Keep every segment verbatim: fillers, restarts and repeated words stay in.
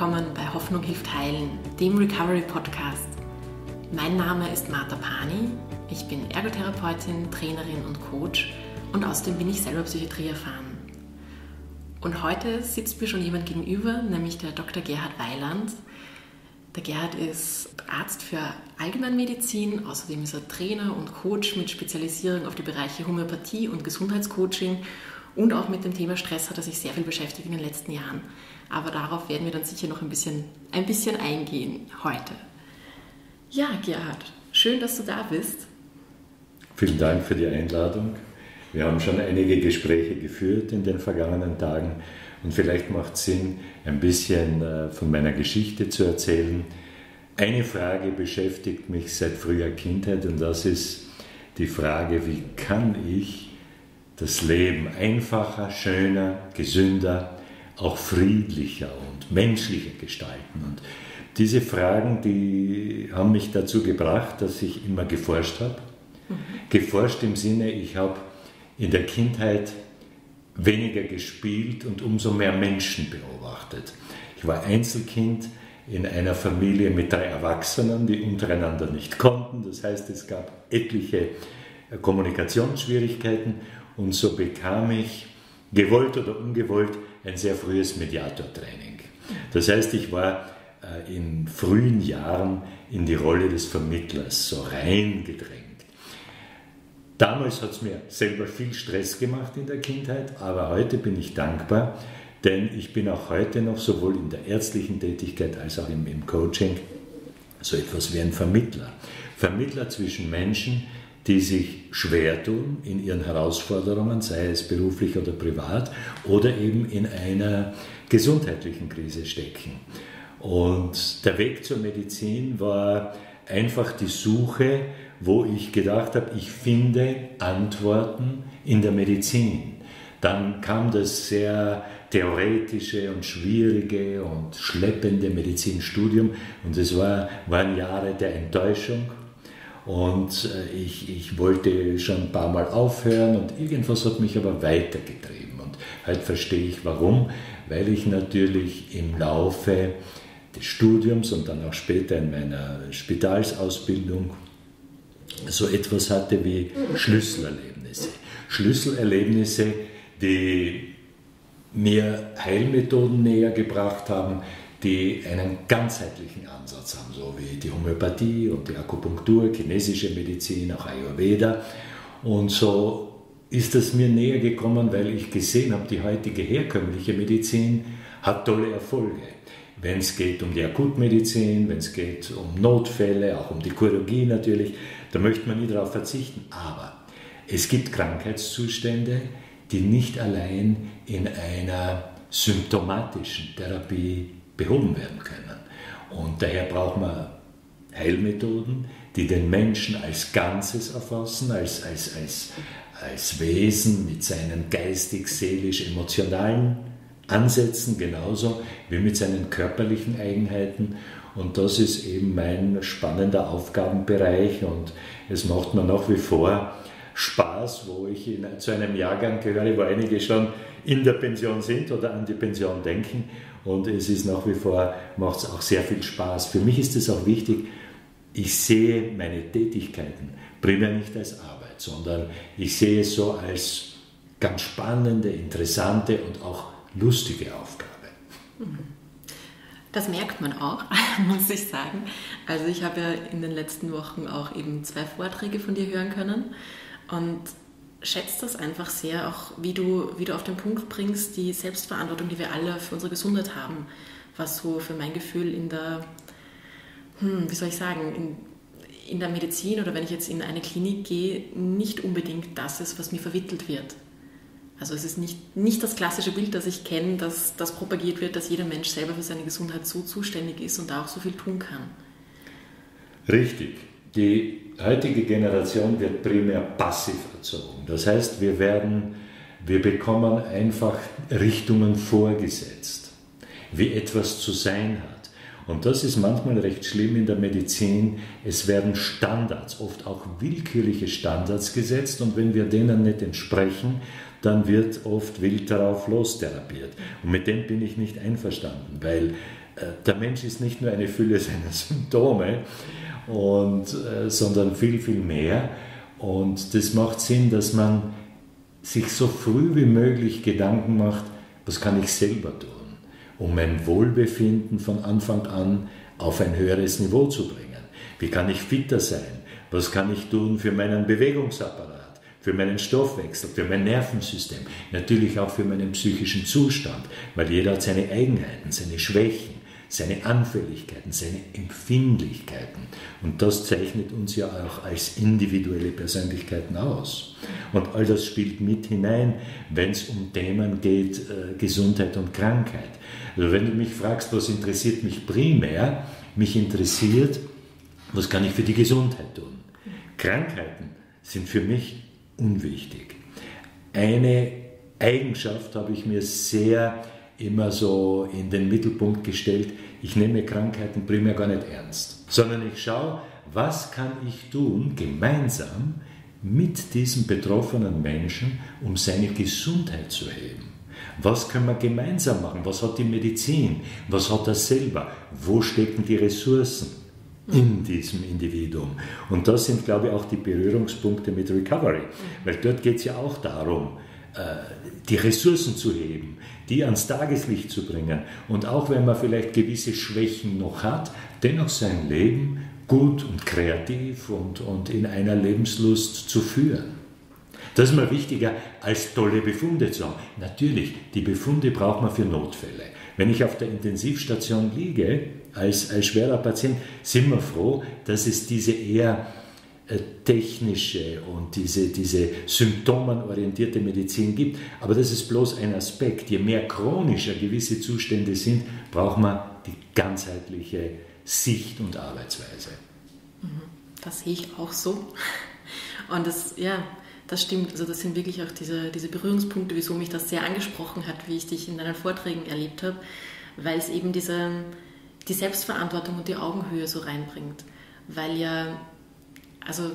willkommen bei Hoffnung hilft heilen, dem Recovery Podcast. Mein Name ist Martha Pani, ich bin Ergotherapeutin, Trainerin und Coach und außerdem bin ich selber Psychiatrie erfahren. Und heute sitzt mir schon jemand gegenüber, nämlich der Doktor Gerhard Weiland. Der Gerhard ist Arzt für Allgemeinmedizin, außerdem ist er Trainer und Coach mit Spezialisierung auf die Bereiche Homöopathie und Gesundheitscoaching und auch mit dem Thema Stress hat er sich sehr viel beschäftigt in den letzten Jahren. Aber darauf werden wir dann sicher noch ein bisschen, ein bisschen eingehen heute. Ja, Gerhard, schön, dass du da bist. Vielen Dank für die Einladung. Wir haben schon einige Gespräche geführt in den vergangenen Tagen und vielleicht macht es Sinn, ein bisschen von meiner Geschichte zu erzählen. Eine Frage beschäftigt mich seit früher Kindheit und das ist die Frage, wie kann ich das Leben einfacher, schöner, gesünder, auch friedlicher und menschlicher gestalten. Und diese Fragen, die haben mich dazu gebracht, dass ich immer geforscht habe. Mhm. Geforscht im Sinne, ich habe in der Kindheit weniger gespielt und umso mehr Menschen beobachtet. Ich war Einzelkind in einer Familie mit drei Erwachsenen, die untereinander nicht konnten. Das heißt, es gab etliche Kommunikationsschwierigkeiten und so bekam ich, gewollt oder ungewollt, ein sehr frühes Mediatortraining. Das heißt, ich war äh, in frühen Jahren in die Rolle des Vermittlers so reingedrängt. Damals hat es mir selber viel Stress gemacht in der Kindheit, aber heute bin ich dankbar, denn ich bin auch heute noch sowohl in der ärztlichen Tätigkeit als auch im, im Coaching so etwas wie ein Vermittler. Vermittler zwischen Menschen, die sich schwer tun in ihren Herausforderungen, sei es beruflich oder privat, oder eben in einer gesundheitlichen Krise stecken. Und der Weg zur Medizin war einfach die Suche, wo ich gedacht habe, ich finde Antworten in der Medizin. Dann kam das sehr theoretische und schwierige und schleppende Medizinstudium und es war, waren Jahre der Enttäuschung. Und ich, ich wollte schon ein paar Mal aufhören und irgendwas hat mich aber weitergetrieben. Und heute verstehe ich warum, weil ich natürlich im Laufe des Studiums und dann auch später in meiner Spitalsausbildung so etwas hatte wie Schlüsselerlebnisse. Schlüsselerlebnisse, die mir Heilmethoden näher gebracht haben, die einen ganzheitlichen Ansatz haben, so wie die Homöopathie und die Akupunktur, chinesische Medizin, auch Ayurveda. Und so ist es mir näher gekommen, weil ich gesehen habe, die heutige herkömmliche Medizin hat tolle Erfolge. Wenn es geht um die Akutmedizin, wenn es geht um Notfälle, auch um die Chirurgie natürlich, da möchte man nie darauf verzichten. Aber es gibt Krankheitszustände, die nicht allein in einer symptomatischen Therapie behoben werden können. Und daher braucht man Heilmethoden, die den Menschen als Ganzes erfassen, als, als, als, als Wesen mit seinen geistig, seelisch, emotionalen Ansätzen, genauso wie mit seinen körperlichen Eigenheiten. Und das ist eben mein spannender Aufgabenbereich und es macht mir nach wie vor Spaß, wo ich in, zu einem Jahrgang gehöre, wo einige schon in der Pension sind oder an die Pension denken. Und es ist nach wie vor, macht es auch sehr viel Spaß. Für mich ist es auch wichtig, ich sehe meine Tätigkeiten primär nicht als Arbeit, sondern ich sehe es so als ganz spannende, interessante und auch lustige Aufgabe. Das merkt man auch, muss ich sagen. Also ich habe ja in den letzten Wochen auch eben zwei Vorträge von dir hören können und schätze das einfach sehr, auch wie du, wie du auf den Punkt bringst, die Selbstverantwortung, die wir alle für unsere Gesundheit haben, was so für mein Gefühl in der, hm, wie soll ich sagen, in, in der Medizin oder wenn ich jetzt in eine Klinik gehe, nicht unbedingt das ist, was mir vermittelt wird. Also es ist nicht, nicht das klassische Bild, das ich kenne, dass das propagiert wird, dass jeder Mensch selber für seine Gesundheit so zuständig ist und da auch so viel tun kann. Richtig. Die heutige Generation wird primär passiv erzogen. Das heißt, wir werden, wir bekommen einfach Richtungen vorgesetzt, wie etwas zu sein hat. Und das ist manchmal recht schlimm in der Medizin. Es werden Standards, oft auch willkürliche Standards gesetzt und wenn wir denen nicht entsprechen, dann wird oft wild darauf lostherapiert. Und mit dem bin ich nicht einverstanden, weil der Mensch ist nicht nur eine Fülle seiner Symptome, und, äh, sondern viel, viel mehr. Und das macht Sinn, dass man sich so früh wie möglich Gedanken macht, was kann ich selber tun, um mein Wohlbefinden von Anfang an auf ein höheres Niveau zu bringen. Wie kann ich fitter sein? Was kann ich tun für meinen Bewegungsapparat, für meinen Stoffwechsel, für mein Nervensystem, natürlich auch für meinen psychischen Zustand, weil jeder hat seine Eigenheiten, seine Schwächen, seine Anfälligkeiten, seine Empfindlichkeiten. Und das zeichnet uns ja auch als individuelle Persönlichkeiten aus. Und all das spielt mit hinein, wenn es um Themen geht, äh, Gesundheit und Krankheit. Also wenn du mich fragst, was interessiert mich primär, mich interessiert, was kann ich für die Gesundheit tun? Krankheiten sind für mich unwichtig. Eine Eigenschaft habe ich mir sehr immer so in den Mittelpunkt gestellt, ich nehme Krankheiten primär gar nicht ernst, sondern ich schaue, was kann ich tun, gemeinsam mit diesem betroffenen Menschen, um seine Gesundheit zu heben. Was können wir gemeinsam machen? Was hat die Medizin? Was hat er selber? Wo stecken die Ressourcen in diesem Individuum? Und das sind, glaube ich, auch die Berührungspunkte mit Recovery, weil dort geht es ja auch darum, die Ressourcen zu heben, die ans Tageslicht zu bringen und auch wenn man vielleicht gewisse Schwächen noch hat, dennoch sein Leben gut und kreativ und, und in einer Lebenslust zu führen. Das ist mir wichtiger, als tolle Befunde zu haben. Natürlich, die Befunde braucht man für Notfälle. Wenn ich auf der Intensivstation liege, als, als schwerer Patient, sind wir froh, dass es diese eher technische und diese, diese symptomenorientierte Medizin gibt. Aber das ist bloß ein Aspekt. Je mehr chronischer gewisse Zustände sind, braucht man die ganzheitliche Sicht und Arbeitsweise. Das sehe ich auch so. Und das, ja, das stimmt. Also das sind wirklich auch diese, diese Berührungspunkte, wieso mich das sehr angesprochen hat, wie ich dich in deinen Vorträgen erlebt habe, weil es eben diese, die Selbstverantwortung und die Augenhöhe so reinbringt. Weil ja Also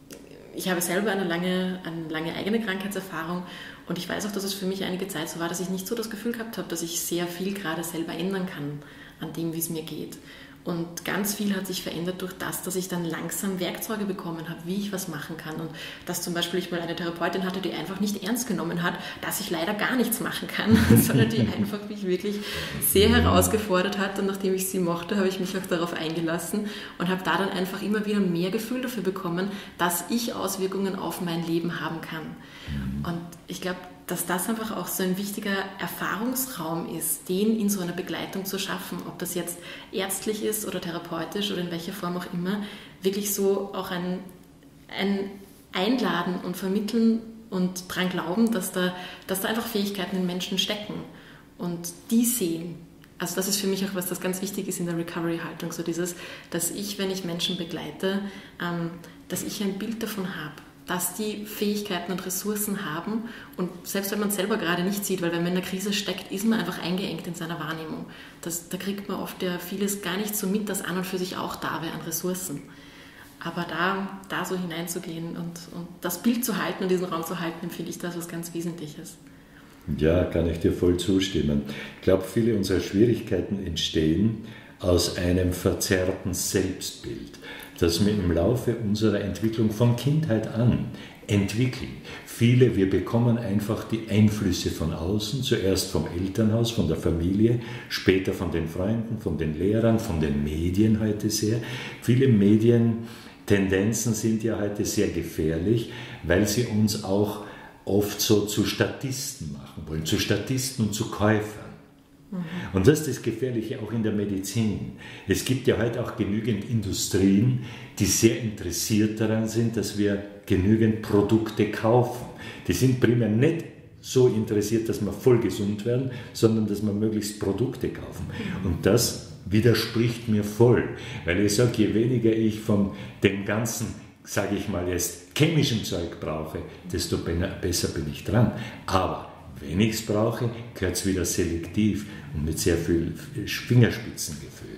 ich habe selber eine lange, eine lange eigene Krankheitserfahrung und ich weiß auch, dass es für mich einige Zeit so war, dass ich nicht so das Gefühl gehabt habe, dass ich sehr viel gerade selber ändern kann an dem, wie es mir geht. Und ganz viel hat sich verändert durch das, dass ich dann langsam Werkzeuge bekommen habe, wie ich was machen kann. Und dass zum Beispiel ich mal eine Therapeutin hatte, die einfach nicht ernst genommen hat, dass ich leider gar nichts machen kann, sondern die einfach mich wirklich sehr herausgefordert hat. Und nachdem ich sie mochte, habe ich mich auch darauf eingelassen und habe da dann einfach immer wieder mehr Gefühl dafür bekommen, dass ich Auswirkungen auf mein Leben haben kann. Und ich glaube, dass das einfach auch so ein wichtiger Erfahrungsraum ist, den in so einer Begleitung zu schaffen, ob das jetzt ärztlich ist oder therapeutisch oder in welcher Form auch immer, wirklich so auch ein, ein Einladen und Vermitteln und dran glauben, dass da, dass da einfach Fähigkeiten in Menschen stecken und die sehen. Also das ist für mich auch was, das ganz wichtig ist in der Recovery-Haltung, so dieses, dass ich, wenn ich Menschen begleite, ähm, dass ich ein Bild davon habe, dass die Fähigkeiten und Ressourcen haben und selbst wenn man es selber gerade nicht sieht, weil wenn man in einer Krise steckt, ist man einfach eingeengt in seiner Wahrnehmung. Das, da kriegt man oft ja vieles gar nicht so mit, dass an und für sich auch da wäre an Ressourcen. Aber da, da so hineinzugehen und, und das Bild zu halten und diesen Raum zu halten, empfinde ich das was ganz Wesentliches. Ja, kann ich dir voll zustimmen. Ich glaube, viele unserer Schwierigkeiten entstehen aus einem verzerrten Selbstbild, das wir im Laufe unserer Entwicklung von Kindheit an entwickeln. Viele, wir bekommen einfach die Einflüsse von außen, zuerst vom Elternhaus, von der Familie, später von den Freunden, von den Lehrern, von den Medien heute sehr. Viele Medientendenzen sind ja heute sehr gefährlich, weil sie uns auch oft so zu Statisten machen wollen, zu Statisten und zu Käufern. Und das ist das Gefährliche auch in der Medizin. Es gibt ja heute auch genügend Industrien, die sehr interessiert daran sind, dass wir genügend Produkte kaufen. Die sind primär nicht so interessiert, dass wir voll gesund werden, sondern dass wir möglichst Produkte kaufen. Und das widerspricht mir voll, weil ich sage, je weniger ich von dem ganzen, sage ich mal jetzt, chemischen Zeug brauche, desto besser bin ich dran. Aber wenn ich es brauche, gehört es wieder selektiv und mit sehr viel Fingerspitzengefühl.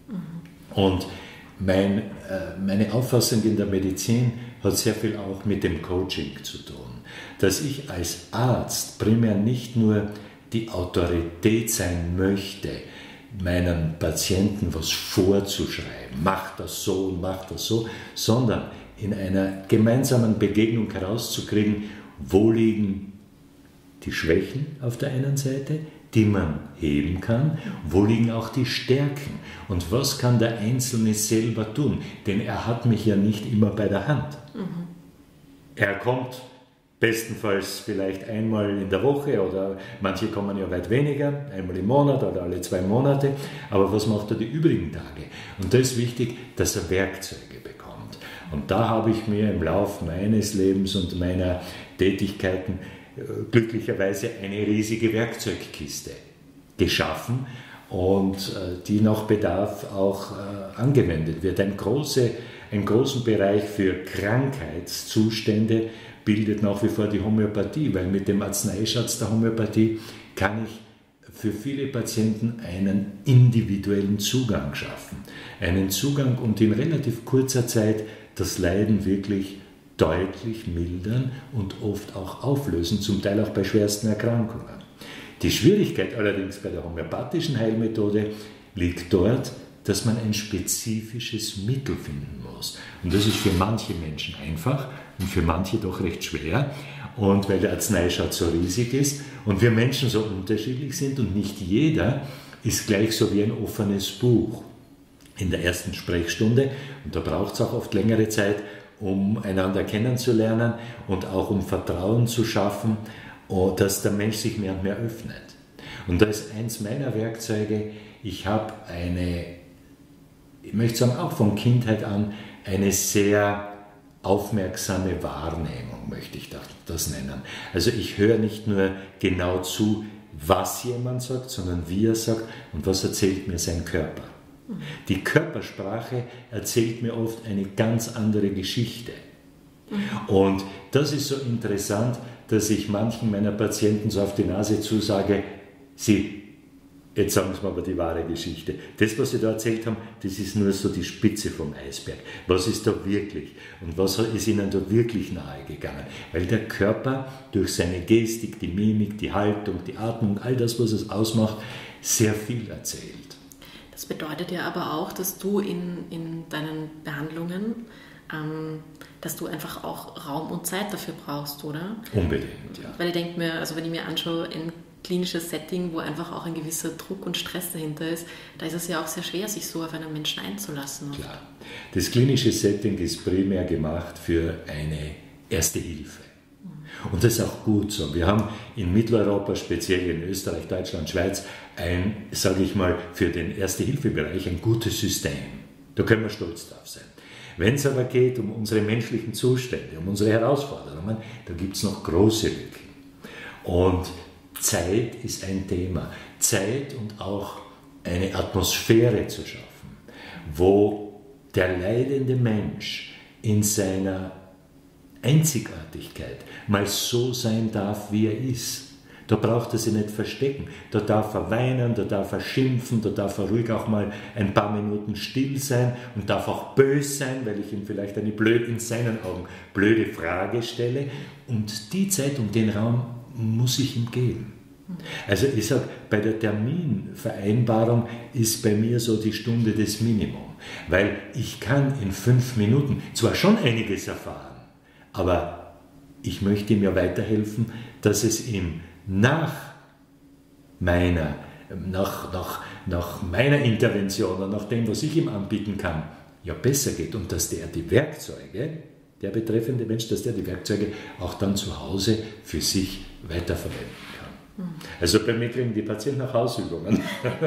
Mhm. Und mein, äh, meine Auffassung in der Medizin hat sehr viel auch mit dem Coaching zu tun. Dass ich als Arzt primär nicht nur die Autorität sein möchte, meinen Patienten was vorzuschreiben, mach das so und mach das so, sondern in einer gemeinsamen Begegnung herauszukriegen, wo liegen die Schwächen auf der einen Seite, die man heben kann, wo liegen auch die Stärken und was kann der Einzelne selber tun, denn er hat mich ja nicht immer bei der Hand. Mhm. Er kommt bestenfalls vielleicht einmal in der Woche oder manche kommen ja weit weniger, einmal im Monat oder alle zwei Monate, aber was macht er die übrigen Tage? Und da ist wichtig, dass er Werkzeuge bekommt. Und da habe ich mir im Laufe meines Lebens und meiner Tätigkeiten glücklicherweise eine riesige Werkzeugkiste geschaffen und die nach Bedarf auch angewendet wird. Ein große, einen großen Bereich für Krankheitszustände bildet nach wie vor die Homöopathie, weil mit dem Arzneischatz der Homöopathie kann ich für viele Patienten einen individuellen Zugang schaffen. Einen Zugang und in relativ kurzer Zeit das Leiden wirklich deutlich mildern und oft auch auflösen, zum Teil auch bei schwersten Erkrankungen. Die Schwierigkeit allerdings bei der homöopathischen Heilmethode liegt dort, dass man ein spezifisches Mittel finden muss. Und das ist für manche Menschen einfach und für manche doch recht schwer. Und weil der Arzneischatz so riesig ist und wir Menschen so unterschiedlich sind und nicht jeder ist gleich so wie ein offenes Buch. In der ersten Sprechstunde, und da braucht es auch oft längere Zeit, um einander kennenzulernen und auch um Vertrauen zu schaffen, dass der Mensch sich mehr und mehr öffnet. Und da ist eins meiner Werkzeuge, ich habe eine, ich möchte sagen auch von Kindheit an, eine sehr aufmerksame Wahrnehmung, möchte ich das nennen. Also ich höre nicht nur genau zu, was jemand sagt, sondern wie er sagt und was erzählt mir sein Körper. Die Körpersprache erzählt mir oft eine ganz andere Geschichte. Und das ist so interessant, dass ich manchen meiner Patienten so auf die Nase zusage, sie, jetzt sagen Sie mir aber die wahre Geschichte. Das, was Sie da erzählt haben, das ist nur so die Spitze vom Eisberg. Was ist da wirklich? Und was ist Ihnen da wirklich nahe gegangen? Weil der Körper durch seine Gestik, die Mimik, die Haltung, die Atmung, all das, was es ausmacht, sehr viel erzählt. Das bedeutet ja aber auch, dass du in, in deinen Behandlungen, ähm, dass du einfach auch Raum und Zeit dafür brauchst, oder? Unbedingt, ja. Weil ich denke mir, also wenn ich mir anschaue, ein klinisches Setting, wo einfach auch ein gewisser Druck und Stress dahinter ist, da ist es ja auch sehr schwer, sich so auf einen Menschen einzulassen. Klar. Das klinische Setting ist primär gemacht für eine Erste Hilfe. Und das ist auch gut so. Wir haben in Mitteleuropa, speziell in Österreich, Deutschland, Schweiz, ein, sage ich mal, für den Erste-Hilfe-Bereich ein gutes System. Da können wir stolz drauf sein. Wenn es aber geht um unsere menschlichen Zustände, um unsere Herausforderungen, da gibt es noch große Lücken. Und Zeit ist ein Thema. Zeit und auch eine Atmosphäre zu schaffen, wo der leidende Mensch in seiner Einzigartigkeit mal so sein darf, wie er ist. Da braucht er sich nicht verstecken. Da darf er weinen, da darf er schimpfen, da darf er ruhig auch mal ein paar Minuten still sein und darf auch böse sein, weil ich ihm vielleicht eine blöde, in seinen Augen blöde Frage stelle. Und die Zeit und den Raum muss ich ihm geben. Also ich sage, bei der Terminvereinbarung ist bei mir so die Stunde das Minimum, weil ich kann in fünf Minuten zwar schon einiges erfahren, aber ich möchte ihm ja weiterhelfen, dass es ihm nach meiner, nach, nach, nach meiner Intervention und nach dem, was ich ihm anbieten kann, ja besser geht und dass der die Werkzeuge, der betreffende Mensch, dass der die Werkzeuge auch dann zu Hause für sich weiterverwenden kann. Also bei mir kriegen die Patienten nach Hausübungen.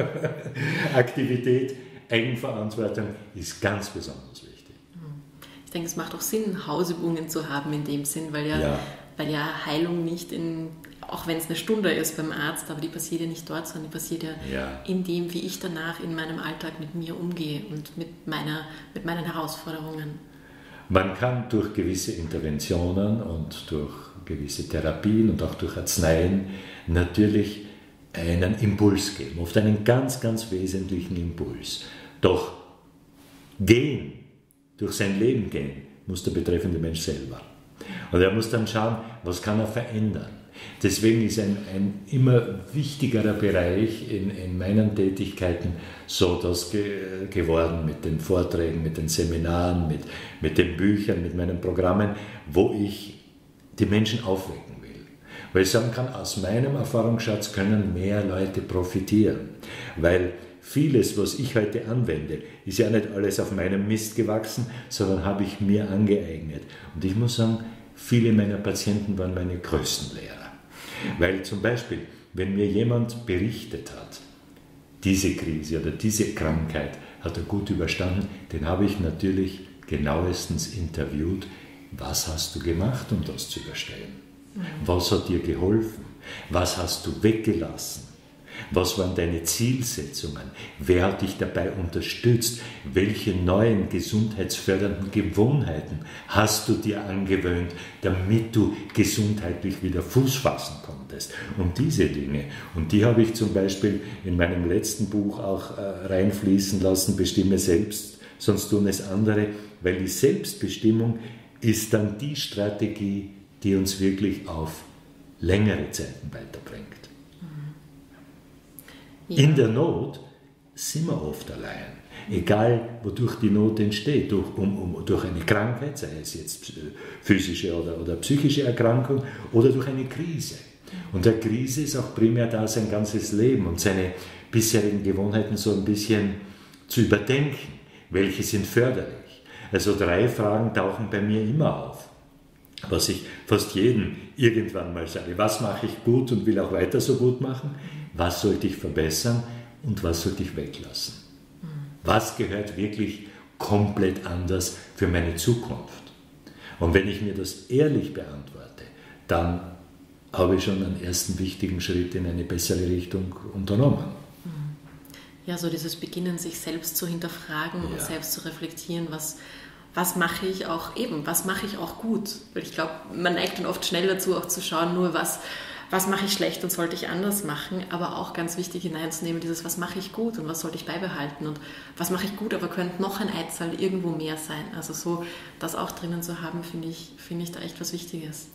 Aktivität, Eigenverantwortung ist ganz besonders wichtig. Ich denke, es macht auch Sinn, Hausübungen zu haben in dem Sinn, weil ja, ja. Weil ja Heilung nicht in, auch wenn es eine Stunde ist beim Arzt, aber die passiert ja nicht dort, sondern die passiert ja, ja. in dem, wie ich danach in meinem Alltag mit mir umgehe und mit, meiner, mit meinen Herausforderungen. Man kann durch gewisse Interventionen und durch gewisse Therapien und auch durch Arzneien natürlich einen Impuls geben, oft einen ganz, ganz wesentlichen Impuls. Doch gehen, durch sein Leben gehen, muss der betreffende Mensch selber. Und er muss dann schauen, was kann er verändern. Deswegen ist ein, ein immer wichtigerer Bereich in, in meinen Tätigkeiten so das ge, geworden mit den Vorträgen, mit den Seminaren, mit, mit den Büchern, mit meinen Programmen, wo ich die Menschen aufwecken will. Weil ich sagen kann, aus meinem Erfahrungsschatz können mehr Leute profitieren. Weil vieles, was ich heute anwende, ist ja nicht alles auf meinem Mist gewachsen, sondern habe ich mir angeeignet. Und ich muss sagen, viele meiner Patienten waren meine größten Lehrer. Weil zum Beispiel, wenn mir jemand berichtet hat, diese Krise oder diese Krankheit hat er gut überstanden, den habe ich natürlich genauestens interviewt. Was hast du gemacht, um das zu überstehen? Was hat dir geholfen? Was hast du weggelassen? Was waren deine Zielsetzungen? Wer hat dich dabei unterstützt? Welche neuen gesundheitsfördernden Gewohnheiten hast du dir angewöhnt, damit du gesundheitlich wieder Fuß fassen konntest? Und diese Dinge, und die habe ich zum Beispiel in meinem letzten Buch auch äh, reinfließen lassen, Bestimme selbst, sonst tun es andere, weil die Selbstbestimmung ist dann die Strategie, die uns wirklich auf längere Zeiten weiterbringt. Ja. In der Not sind wir oft allein, egal wodurch die Not entsteht, durch, um, um, durch eine Krankheit, sei es jetzt physische oder, oder psychische Erkrankung oder durch eine Krise. Und der Krise ist auch primär da, sein ganzes Leben und seine bisherigen Gewohnheiten so ein bisschen zu überdenken. Welche sind förderlich? Also drei Fragen tauchen bei mir immer auf, was ich fast jedem irgendwann mal sage. Was mache ich gut und will auch weiter so gut machen? Was sollte ich verbessern und was sollte ich weglassen? Was gehört wirklich komplett anders für meine Zukunft? Und wenn ich mir das ehrlich beantworte, dann habe ich schon einen ersten wichtigen Schritt in eine bessere Richtung unternommen. Ja, so dieses Beginnen, sich selbst zu hinterfragen ja. und selbst zu reflektieren, was, was mache ich auch eben, was mache ich auch gut? Weil ich glaube, man neigt dann oft schnell dazu, auch zu schauen, nur was was mache ich schlecht und sollte ich anders machen, aber auch ganz wichtig hineinzunehmen, dieses, was mache ich gut und was sollte ich beibehalten und was mache ich gut, aber könnte noch ein Eizahl irgendwo mehr sein. Also so das auch drinnen zu haben, finde ich, finde ich da echt was Wichtiges.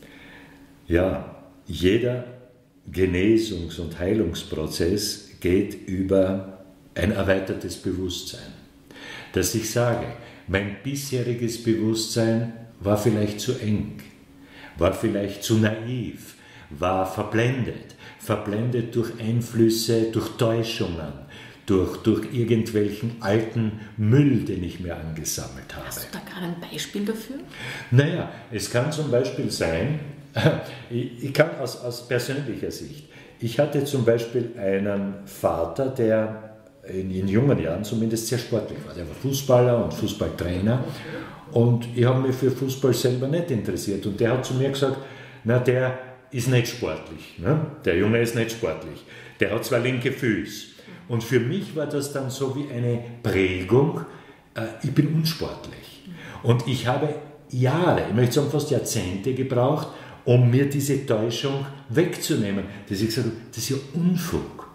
Ja, jeder Genesungs- und Heilungsprozess geht über ein erweitertes Bewusstsein. Dass ich sage, mein bisheriges Bewusstsein war vielleicht zu eng, war vielleicht zu naiv, war verblendet, verblendet durch Einflüsse, durch Täuschungen, durch, durch irgendwelchen alten Müll, den ich mir angesammelt habe. Hast du da gerade ein Beispiel dafür? Naja, es kann zum Beispiel sein, ich, ich kann aus, aus persönlicher Sicht, ich hatte zum Beispiel einen Vater, der in, in jungen Jahren zumindest sehr sportlich war. Der war Fußballer und Fußballtrainer und ich habe mich für Fußball selber nicht interessiert und der hat zu mir gesagt, na der ist nicht sportlich. Ne? Der Junge ist nicht sportlich. Der hat zwar linke Füße. Und für mich war das dann so wie eine Prägung, äh, ich bin unsportlich. Und ich habe Jahre, ich möchte sagen fast Jahrzehnte gebraucht, um mir diese Täuschung wegzunehmen. Dass ich gesagt habe, das ist ja Unfug.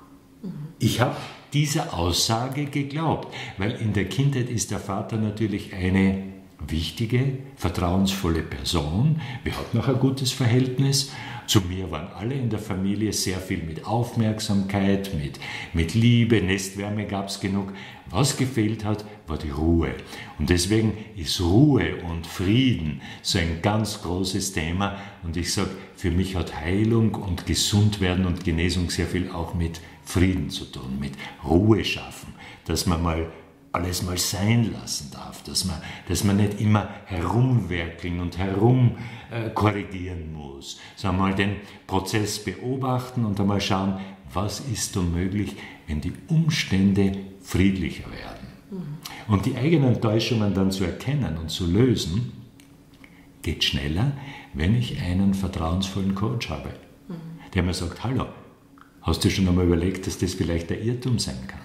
Ich habe dieser Aussage geglaubt, weil in der Kindheit ist der Vater natürlich eine wichtige, vertrauensvolle Person. Wir hatten auch ein gutes Verhältnis. Zu mir waren alle in der Familie sehr viel mit Aufmerksamkeit, mit, mit Liebe, Nestwärme gab es genug. Was gefehlt hat, war die Ruhe. Und deswegen ist Ruhe und Frieden so ein ganz großes Thema. Und ich sage, für mich hat Heilung und Gesundwerden und Genesung sehr viel auch mit Frieden zu tun, mit Ruhe schaffen, dass man mal alles mal sein lassen darf, dass man, dass man nicht immer herumwerkeln und herum äh, korrigieren muss, sondern mal den Prozess beobachten und einmal schauen, was ist da möglich, wenn die Umstände friedlicher werden. Mhm. Und die eigenen Täuschungen dann zu erkennen und zu lösen, geht schneller, wenn ich einen vertrauensvollen Coach habe, mhm. der mir sagt, hallo, hast du schon einmal überlegt, dass das vielleicht der Irrtum sein kann?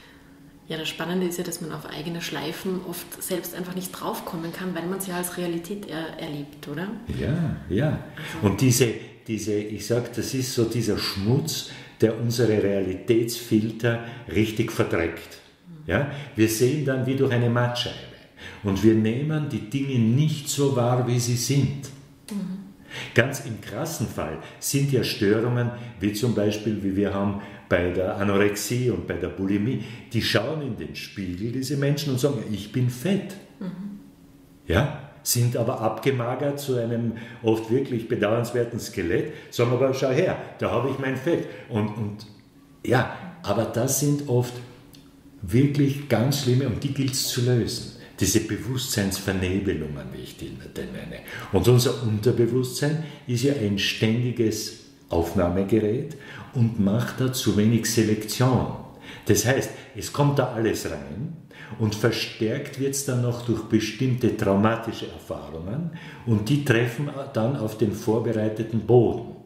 Ja, das Spannende ist ja, dass man auf eigene Schleifen oft selbst einfach nicht draufkommen kann, weil man es ja als Realität er, erlebt, oder? Ja, ja. Also. Und diese, diese, ich sage, das ist so dieser Schmutz, der unsere Realitätsfilter richtig verdreckt. Mhm. Ja? Wir sehen dann wie durch eine Mattscheibe und wir nehmen die Dinge nicht so wahr, wie sie sind. Mhm. Ganz im krassen Fall sind ja Störungen, wie zum Beispiel, wie wir haben bei der Anorexie und bei der Bulimie, die schauen in den Spiegel, diese Menschen, und sagen, ich bin fett. Mhm. Ja, sind aber abgemagert zu einem oft wirklich bedauernswerten Skelett, sagen aber, schau her, da habe ich mein Fett. Und, und ja, aber das sind oft wirklich ganz schlimme, und die gilt es zu lösen. Diese Bewusstseinsvernebelungen, wie ich die nenne. Und unser Unterbewusstsein ist ja ein ständiges Aufnahmegerät und macht da zu wenig Selektion. Das heißt, es kommt da alles rein und verstärkt wird es dann noch durch bestimmte traumatische Erfahrungen, und die treffen dann auf den vorbereiteten Boden.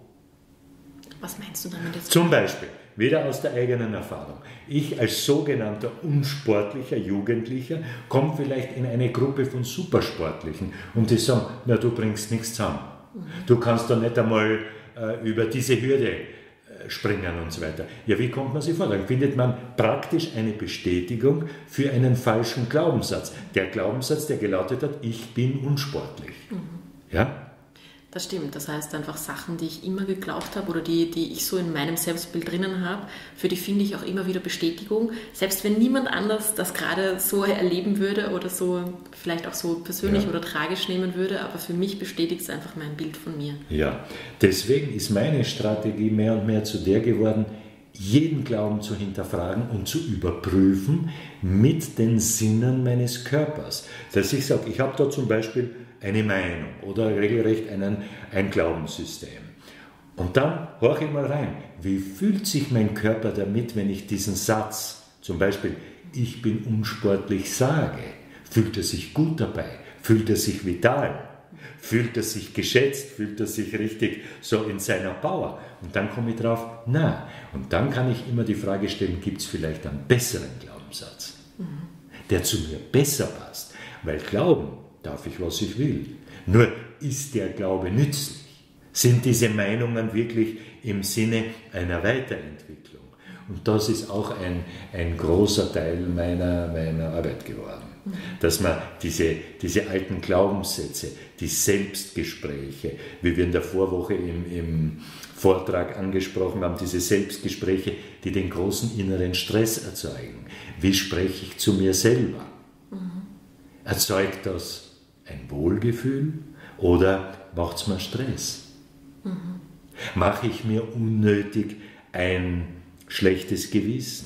Was meinst du damit jetzt? Zum Beispiel, wieder aus der eigenen Erfahrung. Ich als sogenannter unsportlicher Jugendlicher komme vielleicht in eine Gruppe von Supersportlichen, und die sagen, na, du bringst nichts zusammen. Mhm. Du kannst da nicht einmal äh, über diese Hürde äh, springen und so weiter. Ja, wie kommt man sich vor? Dann findet man praktisch eine Bestätigung für einen falschen Glaubenssatz. Der Glaubenssatz, der gelautet hat, ich bin unsportlich. Mhm. Ja? Das stimmt, das heißt einfach Sachen, die ich immer geglaubt habe oder die, die ich so in meinem Selbstbild drinnen habe, für die finde ich auch immer wieder Bestätigung, selbst wenn niemand anders das gerade so erleben würde oder so vielleicht auch so persönlich ja. oder tragisch nehmen würde, aber für mich bestätigt es einfach mein Bild von mir. Ja, deswegen ist meine Strategie mehr und mehr zu der geworden, jeden Glauben zu hinterfragen und zu überprüfen mit den Sinnen meines Körpers. Dass ich sage, ich habe da zum Beispiel eine Meinung oder regelrecht einen, ein Glaubenssystem. Und dann horche ich mal rein, wie fühlt sich mein Körper damit, wenn ich diesen Satz, zum Beispiel, ich bin unsportlich, sage? Fühlt er sich gut dabei? Fühlt er sich vital? Fühlt er sich geschätzt? Fühlt er sich richtig so in seiner Power? Und dann komme ich drauf, na. Und dann kann ich immer die Frage stellen, gibt es vielleicht einen besseren Glaubenssatz, mhm. der zu mir besser passt? Weil Glauben darf ich, was ich will. Nur, ist der Glaube nützlich? Sind diese Meinungen wirklich im Sinne einer Weiterentwicklung? Und das ist auch ein, ein großer Teil meiner, meiner Arbeit geworden. Mhm. Dass man diese, diese alten Glaubenssätze, die Selbstgespräche, wie wir in der Vorwoche im, im Vortrag angesprochen haben, diese Selbstgespräche, die den großen inneren Stress erzeugen. Wie spreche ich zu mir selber? Mhm. Erzeugt das ein Wohlgefühl oder macht es mir Stress? Mhm. Mache ich mir unnötig ein schlechtes Gewissen?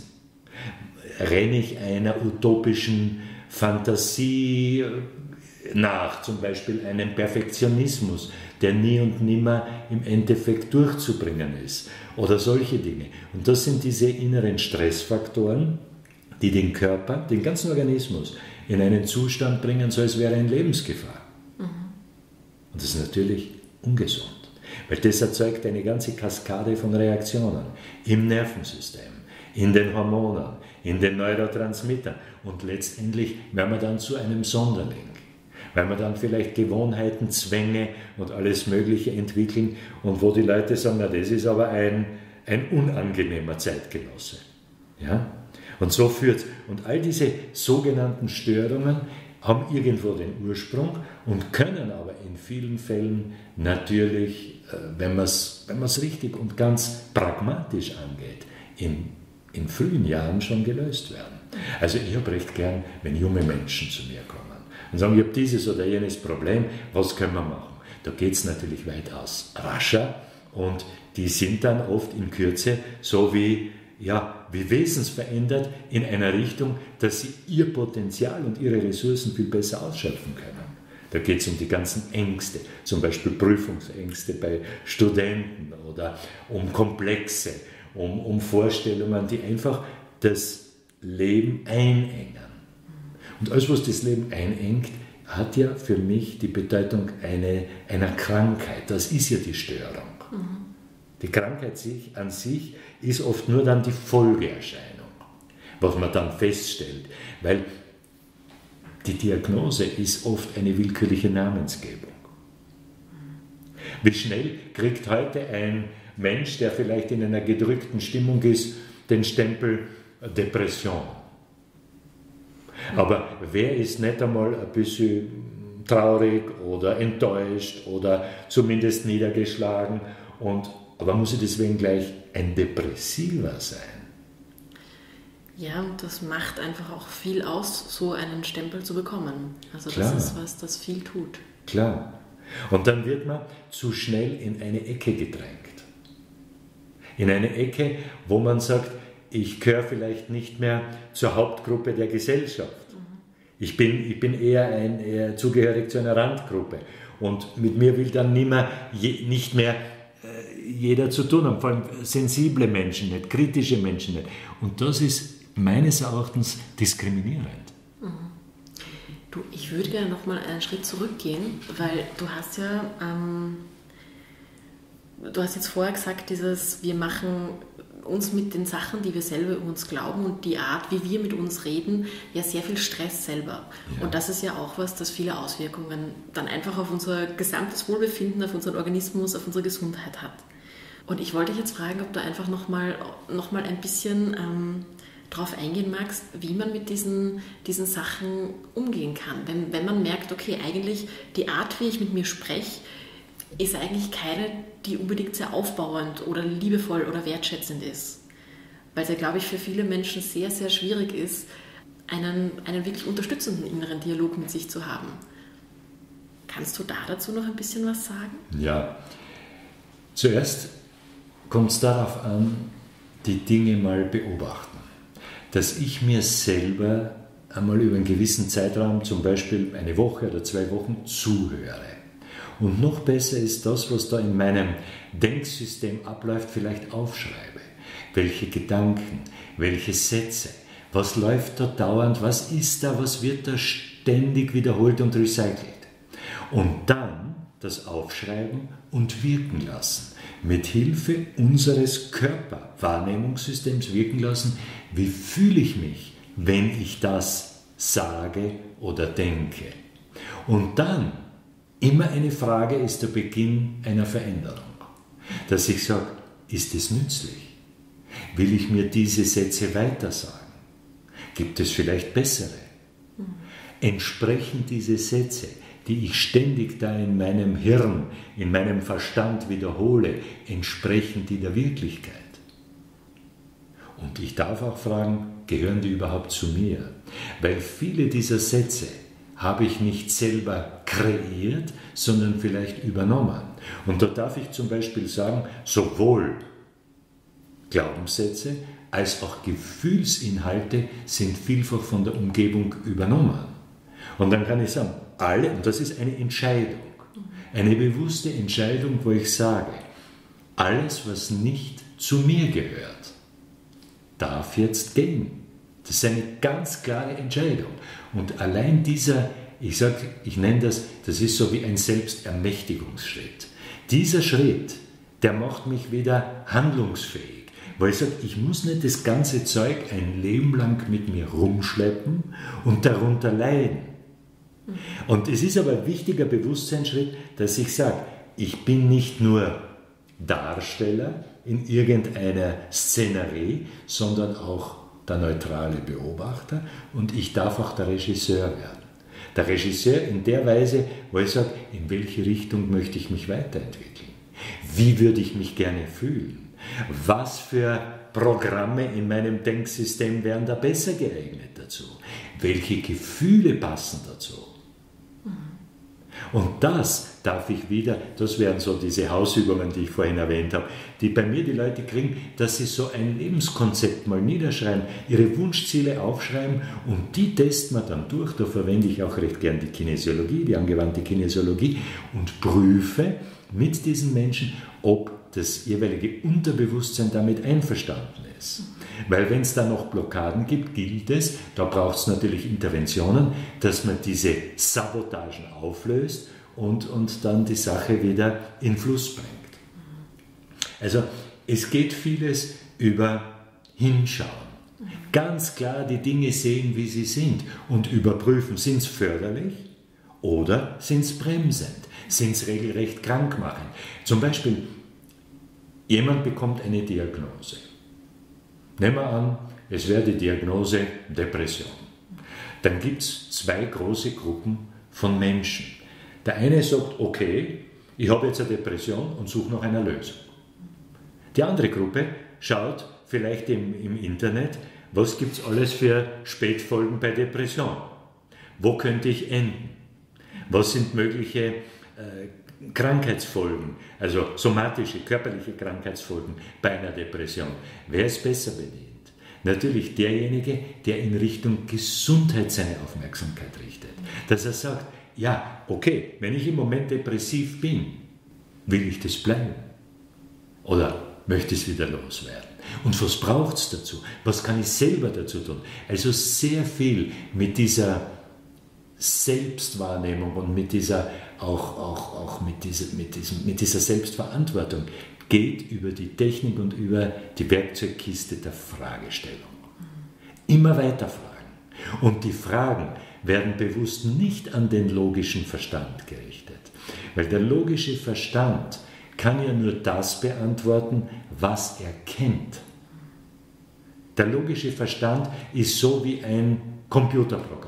Renne ich einer utopischen Fantasie nach, zum Beispiel einem Perfektionismus, der nie und nimmer im Endeffekt durchzubringen ist? Oder solche Dinge. Und das sind diese inneren Stressfaktoren, die den Körper, den ganzen Organismus in einen Zustand bringen, so als wäre eine Lebensgefahr. Mhm. Und das ist natürlich ungesund, weil das erzeugt eine ganze Kaskade von Reaktionen im Nervensystem, in den Hormonen, in den Neurotransmittern, und letztendlich werden wir dann zu einem Sonderling, weil wir dann vielleicht Gewohnheiten, Zwänge und alles Mögliche entwickeln, und wo die Leute sagen, na, das ist aber ein, ein unangenehmer Zeitgenosse. Ja? Und so führt, und all diese sogenannten Störungen haben irgendwo den Ursprung und können aber in vielen Fällen natürlich, wenn man es wenn man es richtig und ganz pragmatisch angeht, in, in frühen Jahren schon gelöst werden. Also ich habe recht gern, wenn junge Menschen zu mir kommen und sagen, ich habe dieses oder jenes Problem, was können wir machen? Da geht es natürlich weitaus rascher, und die sind dann oft in Kürze so wie ja, wie wesensverändert in einer Richtung, dass sie ihr Potenzial und ihre Ressourcen viel besser ausschöpfen können. Da geht es um die ganzen Ängste, zum Beispiel Prüfungsängste bei Studenten oder um Komplexe, um, um Vorstellungen, die einfach das Leben einengen. Und alles, was das Leben einengt, hat ja für mich die Bedeutung eine, einer Krankheit. Das ist ja die Störung. Mhm. Die Krankheit sich, an sich ist oft nur dann die Folgeerscheinung, was man dann feststellt, weil die Diagnose ist oft eine willkürliche Namensgebung. Wie schnell kriegt heute ein Mensch, der vielleicht in einer gedrückten Stimmung ist, den Stempel Depression? Aber wer ist nicht einmal ein bisschen traurig oder enttäuscht oder zumindest niedergeschlagen. Und, aber muss ich deswegen gleich ein Depressiver sein? Ja, und das macht einfach auch viel aus, so einen Stempel zu bekommen. Also Klar. Das ist was, das viel tut. Klar. Und dann wird man zu schnell in eine Ecke gedrängt. In eine Ecke, wo man sagt, ich gehöre vielleicht nicht mehr zur Hauptgruppe der Gesellschaft. Ich bin, ich bin eher, ein, eher zugehörig zu einer Randgruppe. Und mit mir will dann nicht mehr, je, nicht mehr äh, jeder zu tun haben, vor allem sensible Menschen nicht, kritische Menschen nicht. Und das ist meines Erachtens diskriminierend. Mhm. Du, ich würde gerne noch mal einen Schritt zurückgehen, weil du hast ja, ähm, du hast jetzt vorher gesagt, dieses, wir machen uns mit den Sachen, die wir selber über uns glauben und die Art, wie wir mit uns reden, ja sehr viel Stress selber. Ja. Und das ist ja auch was, das viele Auswirkungen dann einfach auf unser gesamtes Wohlbefinden, auf unseren Organismus, auf unsere Gesundheit hat. Und ich wollte dich jetzt fragen, ob du einfach noch mal, noch mal ein bisschen ähm, darauf eingehen magst, wie man mit diesen, diesen Sachen umgehen kann. Wenn, wenn man merkt, okay, eigentlich die Art, wie ich mit mir spreche, ist eigentlich keine, die unbedingt sehr aufbauend oder liebevoll oder wertschätzend ist. Weil es ja, glaube ich, für viele Menschen sehr, sehr schwierig ist, einen, einen wirklich unterstützenden inneren Dialog mit sich zu haben. Kannst du da dazu noch ein bisschen was sagen? Ja, zuerst kommt es darauf an, die Dinge mal beobachten. Dass ich mir selber einmal über einen gewissen Zeitraum, zum Beispiel eine Woche oder zwei Wochen, zuhöre. Und noch besser ist das, was da in meinem Denksystem abläuft, vielleicht aufschreibe. Welche Gedanken, welche Sätze, was läuft da dauernd, was ist da, was wird da ständig wiederholt und recycelt. Und dann das Aufschreiben und wirken lassen. Mit Hilfe unseres Körperwahrnehmungssystems wirken lassen, wie fühle ich mich, wenn ich das sage oder denke. Und dann immer eine Frage ist der Beginn einer Veränderung. Dass ich sage, ist es nützlich? Will ich mir diese Sätze weitersagen? Gibt es vielleicht bessere? Entsprechen diese Sätze, die ich ständig da in meinem Hirn, in meinem Verstand wiederhole, entsprechen die der Wirklichkeit? Und ich darf auch fragen, gehören die überhaupt zu mir? Weil viele dieser Sätze habe ich nicht selber kreiert, sondern vielleicht übernommen. Und da darf ich zum Beispiel sagen, sowohl Glaubenssätze als auch Gefühlsinhalte sind vielfach von der Umgebung übernommen. Und dann kann ich sagen, alle, und das ist eine Entscheidung, eine bewusste Entscheidung, wo ich sage, alles, was nicht zu mir gehört, darf jetzt gehen. Das ist eine ganz klare Entscheidung. Und allein dieser, ich sage, ich nenne das, das ist so wie ein Selbstermächtigungsschritt. Dieser Schritt, der macht mich wieder handlungsfähig. Weil ich sage, ich muss nicht das ganze Zeug ein Leben lang mit mir rumschleppen und darunter leiden. Und es ist aber ein wichtiger Bewusstseinsschritt, dass ich sage, ich bin nicht nur Darsteller in irgendeiner Szenerie, sondern auch der neutrale Beobachter und ich darf auch der Regisseur werden. Der Regisseur in der Weise, wo ich sage, in welche Richtung möchte ich mich weiterentwickeln? Wie würde ich mich gerne fühlen? Was für Programme in meinem Denksystem wären da besser geeignet dazu? Welche Gefühle passen dazu? Und das darf ich wieder, das wären so diese Hausübungen, die ich vorhin erwähnt habe, die bei mir die Leute kriegen, dass sie so ein Lebenskonzept mal niederschreiben, ihre Wunschziele aufschreiben und die testen wir dann durch. Da verwende ich auch recht gern die Kinesiologie, die angewandte Kinesiologie und prüfe mit diesen Menschen, ob das jeweilige Unterbewusstsein damit einverstanden ist. Weil wenn es da noch Blockaden gibt, gilt es, da braucht es natürlich Interventionen, dass man diese Sabotagen auflöst und, und dann die Sache wieder in Fluss bringt. Also es geht vieles über Hinschauen. Ganz klar die Dinge sehen, wie sie sind und überprüfen, sind es förderlich oder sind es bremsend, sind es regelrecht krankmachend. Zum Beispiel, jemand bekommt eine Diagnose. Nehmen wir an, es wäre die Diagnose Depression. Dann gibt es zwei große Gruppen von Menschen. Der eine sagt, okay, ich habe jetzt eine Depression und suche nach einer Lösung. Die andere Gruppe schaut vielleicht im, im Internet, was gibt es alles für Spätfolgen bei Depression? Wo könnte ich enden? Was sind mögliche äh, Krankheitsfolgen, also somatische, körperliche Krankheitsfolgen bei einer Depression? Wer ist besser bedient? Natürlich derjenige, der in Richtung Gesundheit seine Aufmerksamkeit richtet. Dass er sagt, ja, okay, wenn ich im Moment depressiv bin, will ich das bleiben? Oder möchte es wieder loswerden? Und was braucht es dazu? Was kann ich selber dazu tun? Also sehr viel mit dieser Selbstwahrnehmung und mit dieser, auch, auch, auch mit, dieser, mit, diesem, mit dieser Selbstverantwortung geht über die Technik und über die Werkzeugkiste der Fragestellung. Immer weiter fragen. Und die Fragen werden bewusst nicht an den logischen Verstand gerichtet. Weil der logische Verstand kann ja nur das beantworten, was er kennt. Der logische Verstand ist so wie ein Computerprogramm.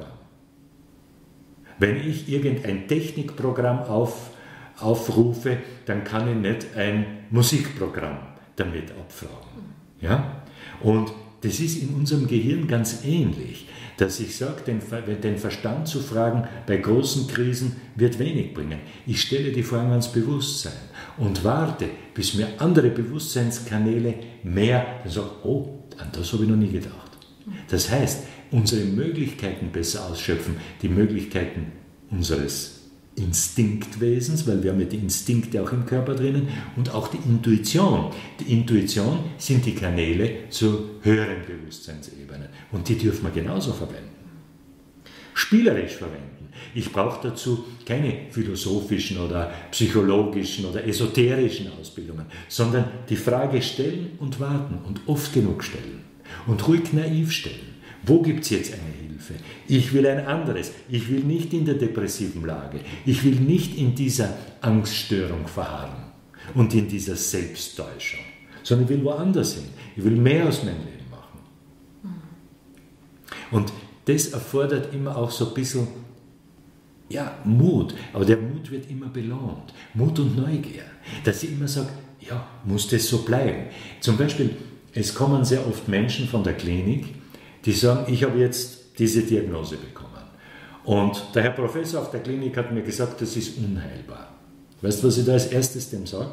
Wenn ich irgendein Technikprogramm auf, aufrufe, dann kann ich nicht ein Musikprogramm damit abfragen. Ja? Und das ist in unserem Gehirn ganz ähnlich, dass ich sage, den, den Verstand zu fragen bei großen Krisen wird wenig bringen. Ich stelle die Fragen ans Bewusstsein und warte, bis mir andere Bewusstseinskanäle mehr sagen, oh, an das habe ich noch nie gedacht. Das heißt, unsere Möglichkeiten besser ausschöpfen, die Möglichkeiten unseres Instinktwesens, weil wir haben ja die Instinkte auch im Körper drinnen, und auch die Intuition. Die Intuition sind die Kanäle zu höheren Bewusstseinsebenen und die dürfen wir genauso verwenden. Spielerisch verwenden. Ich brauche dazu keine philosophischen oder psychologischen oder esoterischen Ausbildungen, sondern die Frage stellen und warten und oft genug stellen und ruhig naiv stellen. Wo gibt es jetzt eine Hilfe? Ich will ein anderes. Ich will nicht in der depressiven Lage. Ich will nicht in dieser Angststörung verharren und in dieser Selbsttäuschung, sondern ich will woanders hin. Ich will mehr aus meinem Leben machen. Und das erfordert immer auch so ein bisschen, ja, Mut. Aber der Mut wird immer belohnt. Mut und Neugier. Dass ich immer sage, ja, muss das so bleiben? Zum Beispiel, es kommen sehr oft Menschen von der Klinik, die sagen, ich habe jetzt diese Diagnose bekommen. Und der Herr Professor auf der Klinik hat mir gesagt, das ist unheilbar. Weißt du, was ich da als erstes dem sage?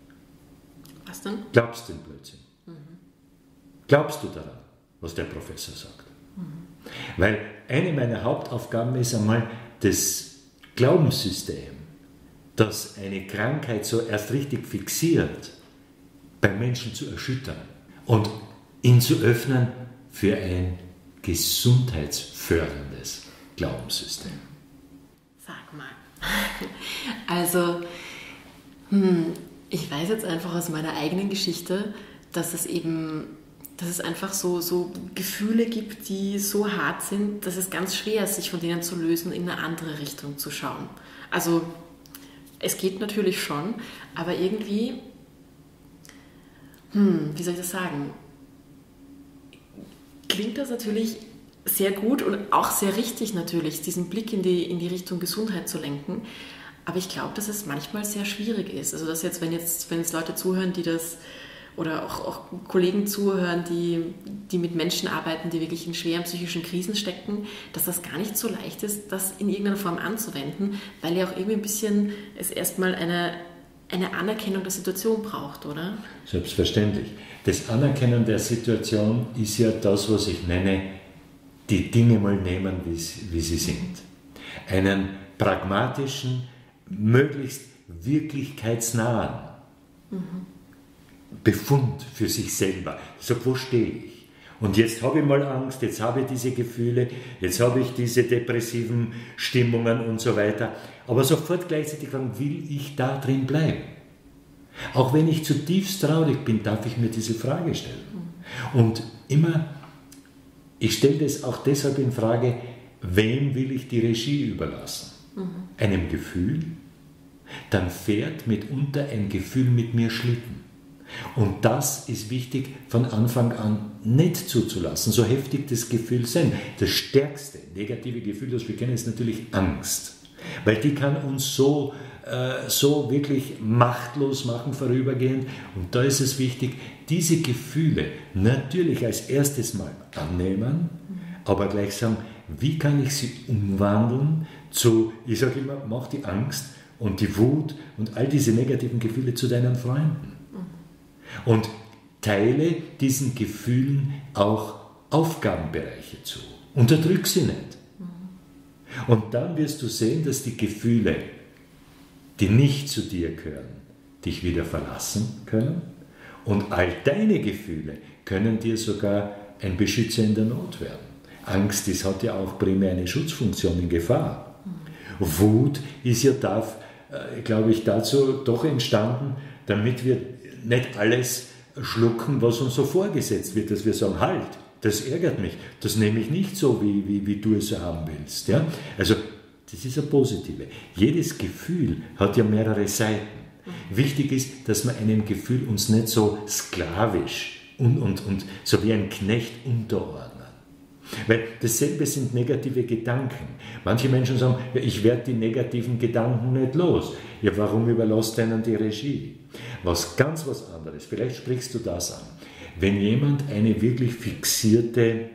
Was denn? Glaubst du den Blödsinn? Mhm. Glaubst du daran, was der Professor sagt? Mhm. Weil eine meiner Hauptaufgaben ist einmal, das Glaubenssystem, das eine Krankheit so erst richtig fixiert, beim Menschen zu erschüttern und ihn zu öffnen für ein gesundheitsförderndes Glaubenssystem. Sag mal. Also, hm, ich weiß jetzt einfach aus meiner eigenen Geschichte, dass es eben, dass es einfach so, so Gefühle gibt, die so hart sind, dass es ganz schwer ist, sich von denen zu lösen, in eine andere Richtung zu schauen. Also, es geht natürlich schon, aber irgendwie, hm, wie soll ich das sagen? Klingt das natürlich sehr gut und auch sehr richtig natürlich, diesen Blick in die, in die Richtung Gesundheit zu lenken. Aber ich glaube, dass es manchmal sehr schwierig ist. Also dass jetzt, wenn jetzt, wenn jetzt Leute zuhören, die das, oder auch, auch Kollegen zuhören, die, die mit Menschen arbeiten, die wirklich in schweren psychischen Krisen stecken, dass das gar nicht so leicht ist, das in irgendeiner Form anzuwenden, weil ja auch irgendwie ein bisschen es erstmal eine, eine Anerkennung der Situation braucht, oder? Selbstverständlich. Das Anerkennen der Situation ist ja das, was ich nenne, die Dinge mal nehmen, wie sie, wie sie sind. Einen pragmatischen, möglichst wirklichkeitsnahen mhm. Befund für sich selber. Ich sage, wo stehe ich? Und jetzt habe ich mal Angst, jetzt habe ich diese Gefühle, jetzt habe ich diese depressiven Stimmungen und so weiter. Aber sofort gleichzeitig fragen, will ich da drin bleiben? Auch wenn ich zutiefst traurig bin, darf ich mir diese Frage stellen. Und immer, ich stelle das auch deshalb in Frage, wem will ich die Regie überlassen? Mhm. Einem Gefühl? Dann fährt mitunter ein Gefühl mit mir Schlitten. Und das ist wichtig, von Anfang an nicht zuzulassen, so heftig das Gefühl sein. Das stärkste negative Gefühl, das wir kennen, ist natürlich Angst. Weil die kann uns so, äh, so wirklich machtlos machen vorübergehend. Und da ist es wichtig, diese Gefühle natürlich als erstes mal annehmen, aber gleich sagen, wie kann ich sie umwandeln zu, ich sage immer, mach die Angst und die Wut und all diese negativen Gefühle zu deinen Freunden. Und teile diesen Gefühlen auch Aufgabenbereiche zu. Unterdrück sie nicht. Und dann wirst du sehen, dass die Gefühle, die nicht zu dir gehören, dich wieder verlassen können. Und all deine Gefühle können dir sogar ein Beschützer in der Not werden. Angst, das hat ja auch primär eine Schutzfunktion in Gefahr. Wut ist ja, darf, äh, glaube ich, dazu doch entstanden, damit wir nicht alles schlucken, was uns so vorgesetzt wird, dass wir sagen, halt, das ärgert mich, das nehme ich nicht so, wie, wie, wie du es so haben willst. Ja? Also, das ist eine positive. Jedes Gefühl hat ja mehrere Seiten. Wichtig ist, dass wir einem Gefühl uns nicht so sklavisch und, und, und so wie ein Knecht unterordnen. Weil dasselbe sind negative Gedanken. Manche Menschen sagen, ja, ich werde die negativen Gedanken nicht los. Ja, warum überlässt ihnen die Regie? Was ganz was anderes, vielleicht sprichst du das an. Wenn jemand eine wirklich fixierte,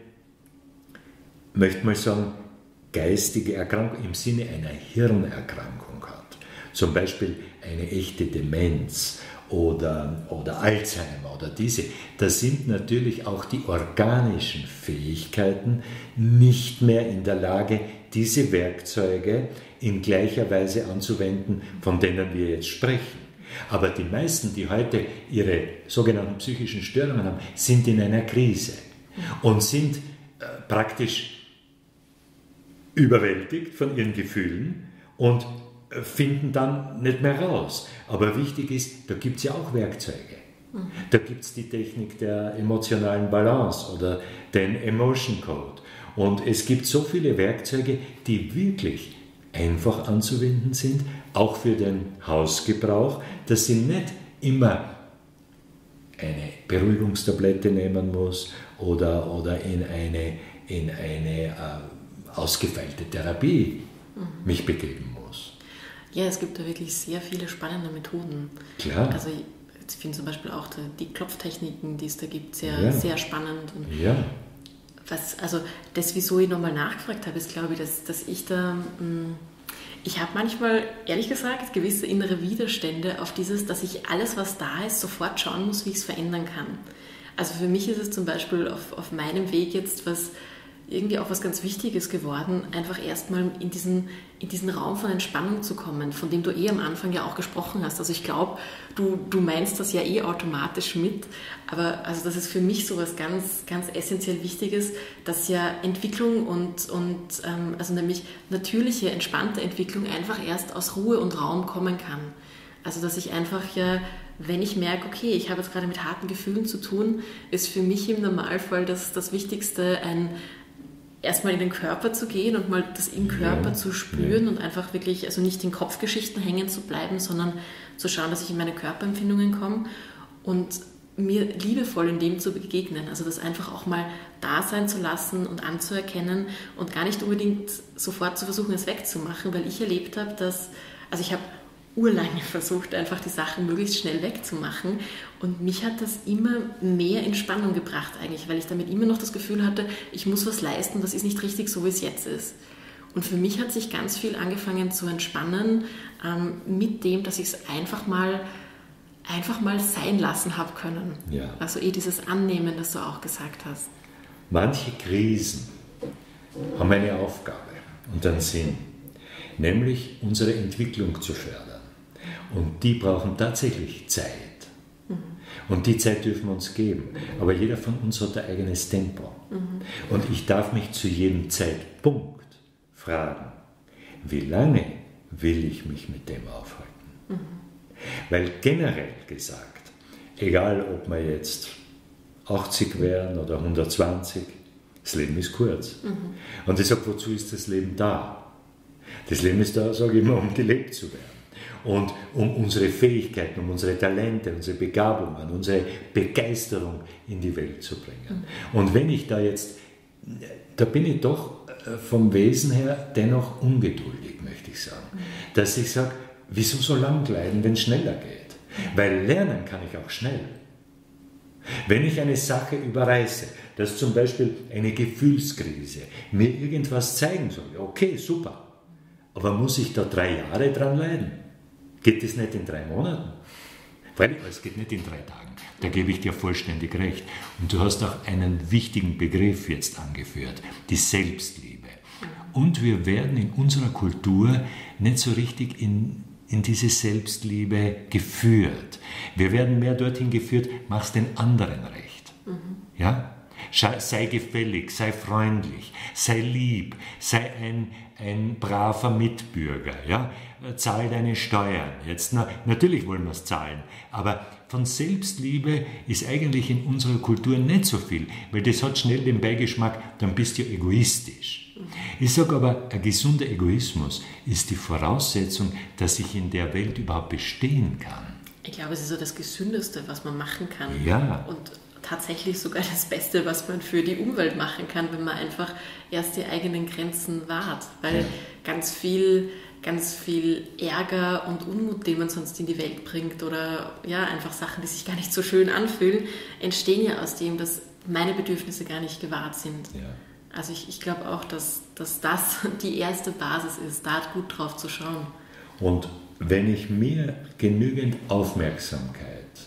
möchte mal sagen, geistige Erkrankung im Sinne einer Hirnerkrankung hat, zum Beispiel eine echte Demenz oder, oder Alzheimer oder diese, da sind natürlich auch die organischen Fähigkeiten nicht mehr in der Lage, diese Werkzeuge in gleicher Weise anzuwenden, von denen wir jetzt sprechen. Aber die meisten, die heute ihre sogenannten psychischen Störungen haben, sind in einer Krise und sind äh, praktisch überwältigt von ihren Gefühlen und finden dann nicht mehr raus. Aber wichtig ist, da gibt es ja auch Werkzeuge. Mhm. Da gibt es die Technik der emotionalen Balance oder den Emotion Code. Und es gibt so viele Werkzeuge, die wirklich einfach anzuwenden sind, auch für den Hausgebrauch, dass sie nicht immer eine Beruhigungstablette nehmen muss oder, oder in eine, in eine äh, ausgefeilte Therapie mhm. mich begeben muss. Ja, es gibt da wirklich sehr viele spannende Methoden. Klar. Also ich finde zum Beispiel auch die Klopftechniken, die es da gibt, sehr, ja. sehr spannend. Und ja. was, also das, wieso ich nochmal nachgefragt habe, ist, glaube ich, dass, dass ich da, mh, ich habe manchmal, ehrlich gesagt, gewisse innere Widerstände auf dieses, dass ich alles, was da ist, sofort schauen muss, wie ich es verändern kann. Also für mich ist es zum Beispiel auf, auf meinem Weg jetzt was, irgendwie auch was ganz Wichtiges geworden, einfach erstmal in diesen, in diesen Raum von Entspannung zu kommen, von dem du eh am Anfang ja auch gesprochen hast. Also ich glaube, du, du meinst das ja eh automatisch mit, aber also das ist für mich so was ganz, ganz essentiell Wichtiges, dass ja Entwicklung und, und ähm, also nämlich natürliche, entspannte Entwicklung einfach erst aus Ruhe und Raum kommen kann. Also dass ich einfach ja, wenn ich merke, okay, ich habe jetzt gerade mit harten Gefühlen zu tun, ist für mich im Normalfall das, das Wichtigste, ein erstmal in den Körper zu gehen und mal das im Körper ja, zu spüren ja. und einfach wirklich, also nicht in Kopfgeschichten hängen zu bleiben, sondern zu schauen, dass ich in meine Körperempfindungen komme und mir liebevoll in dem zu begegnen. Also das einfach auch mal da sein zu lassen und anzuerkennen und gar nicht unbedingt sofort zu versuchen, es wegzumachen, weil ich erlebt habe, dass, also ich habe urlange versucht, einfach die Sachen möglichst schnell wegzumachen. Und mich hat das immer mehr in Spannung gebracht eigentlich, weil ich damit immer noch das Gefühl hatte, ich muss was leisten, das ist nicht richtig so, wie es jetzt ist. Und für mich hat sich ganz viel angefangen zu entspannen ähm, mit dem, dass ich es einfach mal, einfach mal sein lassen habe können. Ja. Also eh dieses Annehmen, das du auch gesagt hast. Manche Krisen haben eine Aufgabe und einen Sinn, nämlich unsere Entwicklung zu fördern. Und die brauchen tatsächlich Zeit. Mhm. Und die Zeit dürfen wir uns geben. Aber jeder von uns hat ein eigenes Tempo. Mhm. Und ich darf mich zu jedem Zeitpunkt fragen, wie lange will ich mich mit dem aufhalten? Mhm. Weil generell gesagt, egal ob wir jetzt achtzig wären oder hundertzwanzig, das Leben ist kurz. Mhm. Und ich sage, wozu ist das Leben da? Das Leben ist da, sage ich immer, um gelebt zu werden. Und um unsere Fähigkeiten, um unsere Talente, unsere Begabungen, unsere Begeisterung in die Welt zu bringen. Mhm. Und wenn ich da jetzt da bin ich doch vom Wesen her dennoch ungeduldig, möchte ich sagen. Dass ich sage, wieso so lang leiden, wenn es schneller geht? Weil lernen kann ich auch schnell. Wenn ich eine Sache überreiße, dass zum Beispiel eine Gefühlskrise mir irgendwas zeigen soll, okay, super. Aber muss ich da drei Jahre dran leiden? Geht das nicht in drei Monaten? Weil es geht nicht in drei Tagen. Da gebe ich dir vollständig recht. Und du hast auch einen wichtigen Begriff jetzt angeführt, die Selbstliebe. Und wir werden in unserer Kultur nicht so richtig in, in diese Selbstliebe geführt. Wir werden mehr dorthin geführt, mach's den anderen recht. Mhm. Ja? Sei gefällig, sei freundlich, sei lieb, sei ein, ein braver Mitbürger, ja? Zahl deine Steuern. Jetzt, na, natürlich wollen wir es zahlen, aber von Selbstliebe ist eigentlich in unserer Kultur nicht so viel, weil das hat schnell den Beigeschmack, dann bist du egoistisch. Ich sage aber, ein gesunder Egoismus ist die Voraussetzung, dass ich in der Welt überhaupt bestehen kann. Ich glaube, es ist so das Gesündeste, was man machen kann. Ja. Und tatsächlich sogar das Beste, was man für die Umwelt machen kann, wenn man einfach erst die eigenen Grenzen wahrt. Weil ja. ganz viel, ganz viel Ärger und Unmut, den man sonst in die Welt bringt oder ja, einfach Sachen, die sich gar nicht so schön anfühlen, entstehen ja aus dem, dass meine Bedürfnisse gar nicht gewahrt sind. Ja. Also ich, ich glaube auch, dass, dass das die erste Basis ist, da gut drauf zu schauen. Und wenn ich mir genügend Aufmerksamkeit,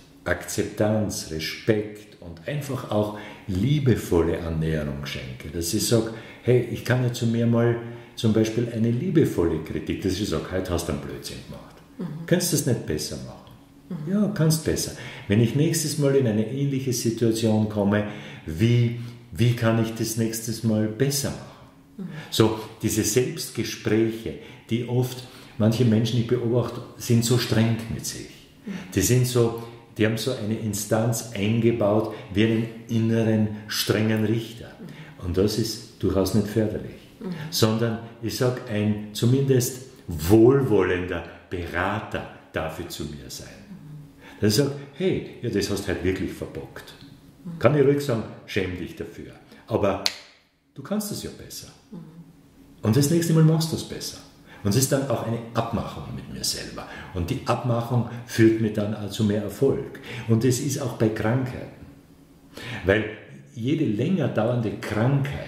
Akzeptanz, Respekt und einfach auch liebevolle Annäherung schenke, dass ich sage, hey, ich kann ja zu mir mal zum Beispiel eine liebevolle Kritik, dass ich sage, heute hast du einen Blödsinn gemacht. Mhm. Kannst du das nicht besser machen? Mhm. Ja, kannst besser. Wenn ich nächstes Mal in eine ähnliche Situation komme, wie, wie kann ich das nächstes Mal besser machen? Mhm. So, diese Selbstgespräche, die oft, manche Menschen, ich beobachte, sind so streng mit sich. Mhm. Die sind so, die haben so eine Instanz eingebaut wie einen inneren, strengen Richter. Und das ist durchaus nicht förderlich. Mhm. Sondern, ich sage, ein zumindest wohlwollender Berater darf zu mir sein. Mhm. Der sagt, hey, ja, das hast du halt wirklich verbockt. Mhm. Kann ich ruhig sagen, schäm dich dafür. Aber du kannst es ja besser. Mhm. Und das nächste Mal machst du es besser. Und es ist dann auch eine Abmachung mit mir selber. Und die Abmachung führt mir dann zu mehr Erfolg. Und es ist auch bei Krankheiten. Weil jede länger dauernde Krankheit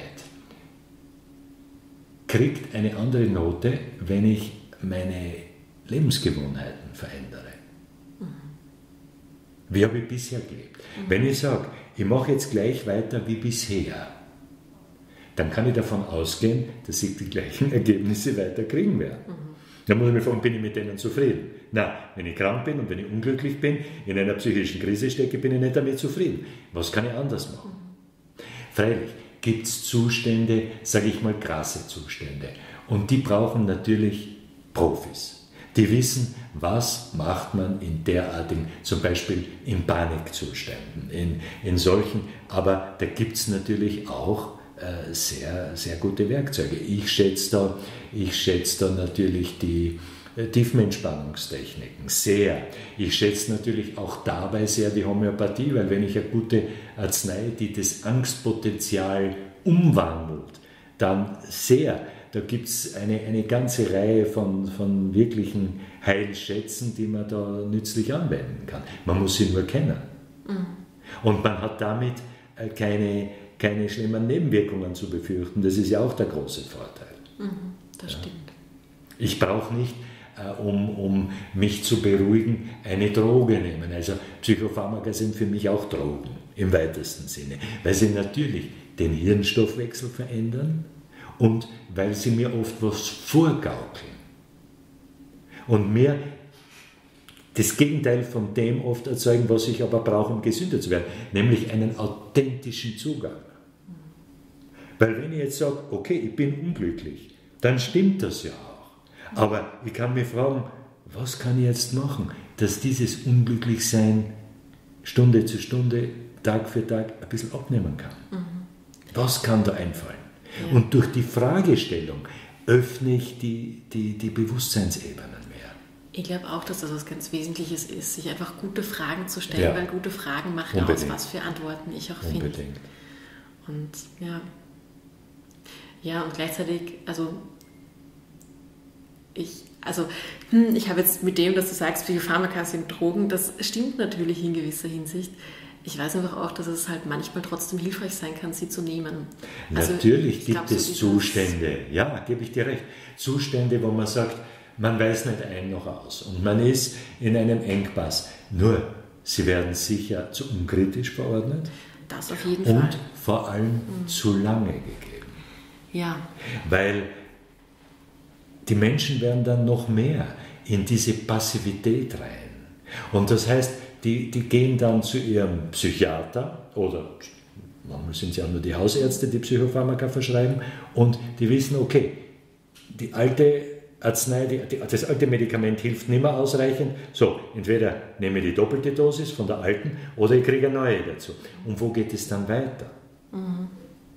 kriegt eine andere Note, wenn ich meine Lebensgewohnheiten verändere. Mhm. Wie habe ich bisher gelebt? Mhm. Wenn ich sage, ich mache jetzt gleich weiter wie bisher, dann kann ich davon ausgehen, dass ich die gleichen Ergebnisse weiter kriegen werde. Mhm. Dann muss ich mich fragen, bin ich mit denen zufrieden? Nein, wenn ich krank bin und wenn ich unglücklich bin, in einer psychischen Krise stecke, bin ich nicht damit zufrieden. Was kann ich anders machen? Mhm. Freilich gibt es Zustände, sage ich mal, krasse Zustände. Und die brauchen natürlich Profis. Die wissen, was macht man in derartigen, zum Beispiel in Panikzuständen, in, in solchen. Aber da gibt es natürlich auch sehr, sehr gute Werkzeuge. Ich schätze da, ich schätze da natürlich die Tiefenentspannungstechniken sehr. Ich schätze natürlich auch dabei sehr die Homöopathie, weil wenn ich eine gute Arznei, die das Angstpotenzial umwandelt, dann sehr. Da gibt es eine, eine ganze Reihe von, von wirklichen Heilschätzen, die man da nützlich anwenden kann. Man muss sie nur kennen. Mhm. Und man hat damit keine keine schlimmen Nebenwirkungen zu befürchten. Das ist ja auch der große Vorteil. Mhm, das ja. stimmt. Ich brauche nicht, äh, um, um mich zu beruhigen, eine Droge nehmen. Also Psychopharmaka sind für mich auch Drogen im weitesten Sinne, weil sie natürlich den Hirnstoffwechsel verändern und weil sie mir oft was vorgaukeln. Und mir das Gegenteil von dem oft erzeugen, was ich aber brauche, um gesünder zu werden, nämlich einen authentischen Zugang. Weil wenn ich jetzt sage, okay, ich bin unglücklich, dann stimmt das ja auch. Aber ich kann mich fragen, was kann ich jetzt machen, dass dieses Unglücklichsein Stunde zu Stunde, Tag für Tag ein bisschen abnehmen kann. Mhm. Was kann da einfallen? Ja. Und durch die Fragestellung öffne ich die, die, die Bewusstseinsebenen mehr. Ich glaube auch, dass das was ganz Wesentliches ist, sich einfach gute Fragen zu stellen, ja. weil gute Fragen machen Unbedingt. aus, was für Antworten ich auch finde. Unbedingt. Und ja, Ja, und gleichzeitig, also ich, also, hm, ich habe jetzt mit dem, dass du sagst, Psychopharmaka sind Drogen, das stimmt natürlich in gewisser Hinsicht. Ich weiß einfach auch, dass es halt manchmal trotzdem hilfreich sein kann, sie zu nehmen. Also natürlich gibt glaub, so es Zustände, ja, gebe ich dir recht, Zustände, wo man sagt, man weiß nicht ein noch aus und man ist in einem Engpass. Nur, sie werden sicher zu unkritisch verordnet. Das auf jeden und Fall. Und vor allem mhm. zu lange gegeben. Ja. Weil die Menschen werden dann noch mehr in diese Passivität rein. Und das heißt, die, die gehen dann zu ihrem Psychiater oder manchmal sind es ja nur die Hausärzte, die Psychopharmaka verschreiben und die wissen, okay, die alte Arznei, die, die, das alte Medikament hilft nicht mehr ausreichend, so, entweder nehme ich die doppelte Dosis von der alten oder ich kriege eine neue dazu. Und wo geht es dann weiter? Mhm.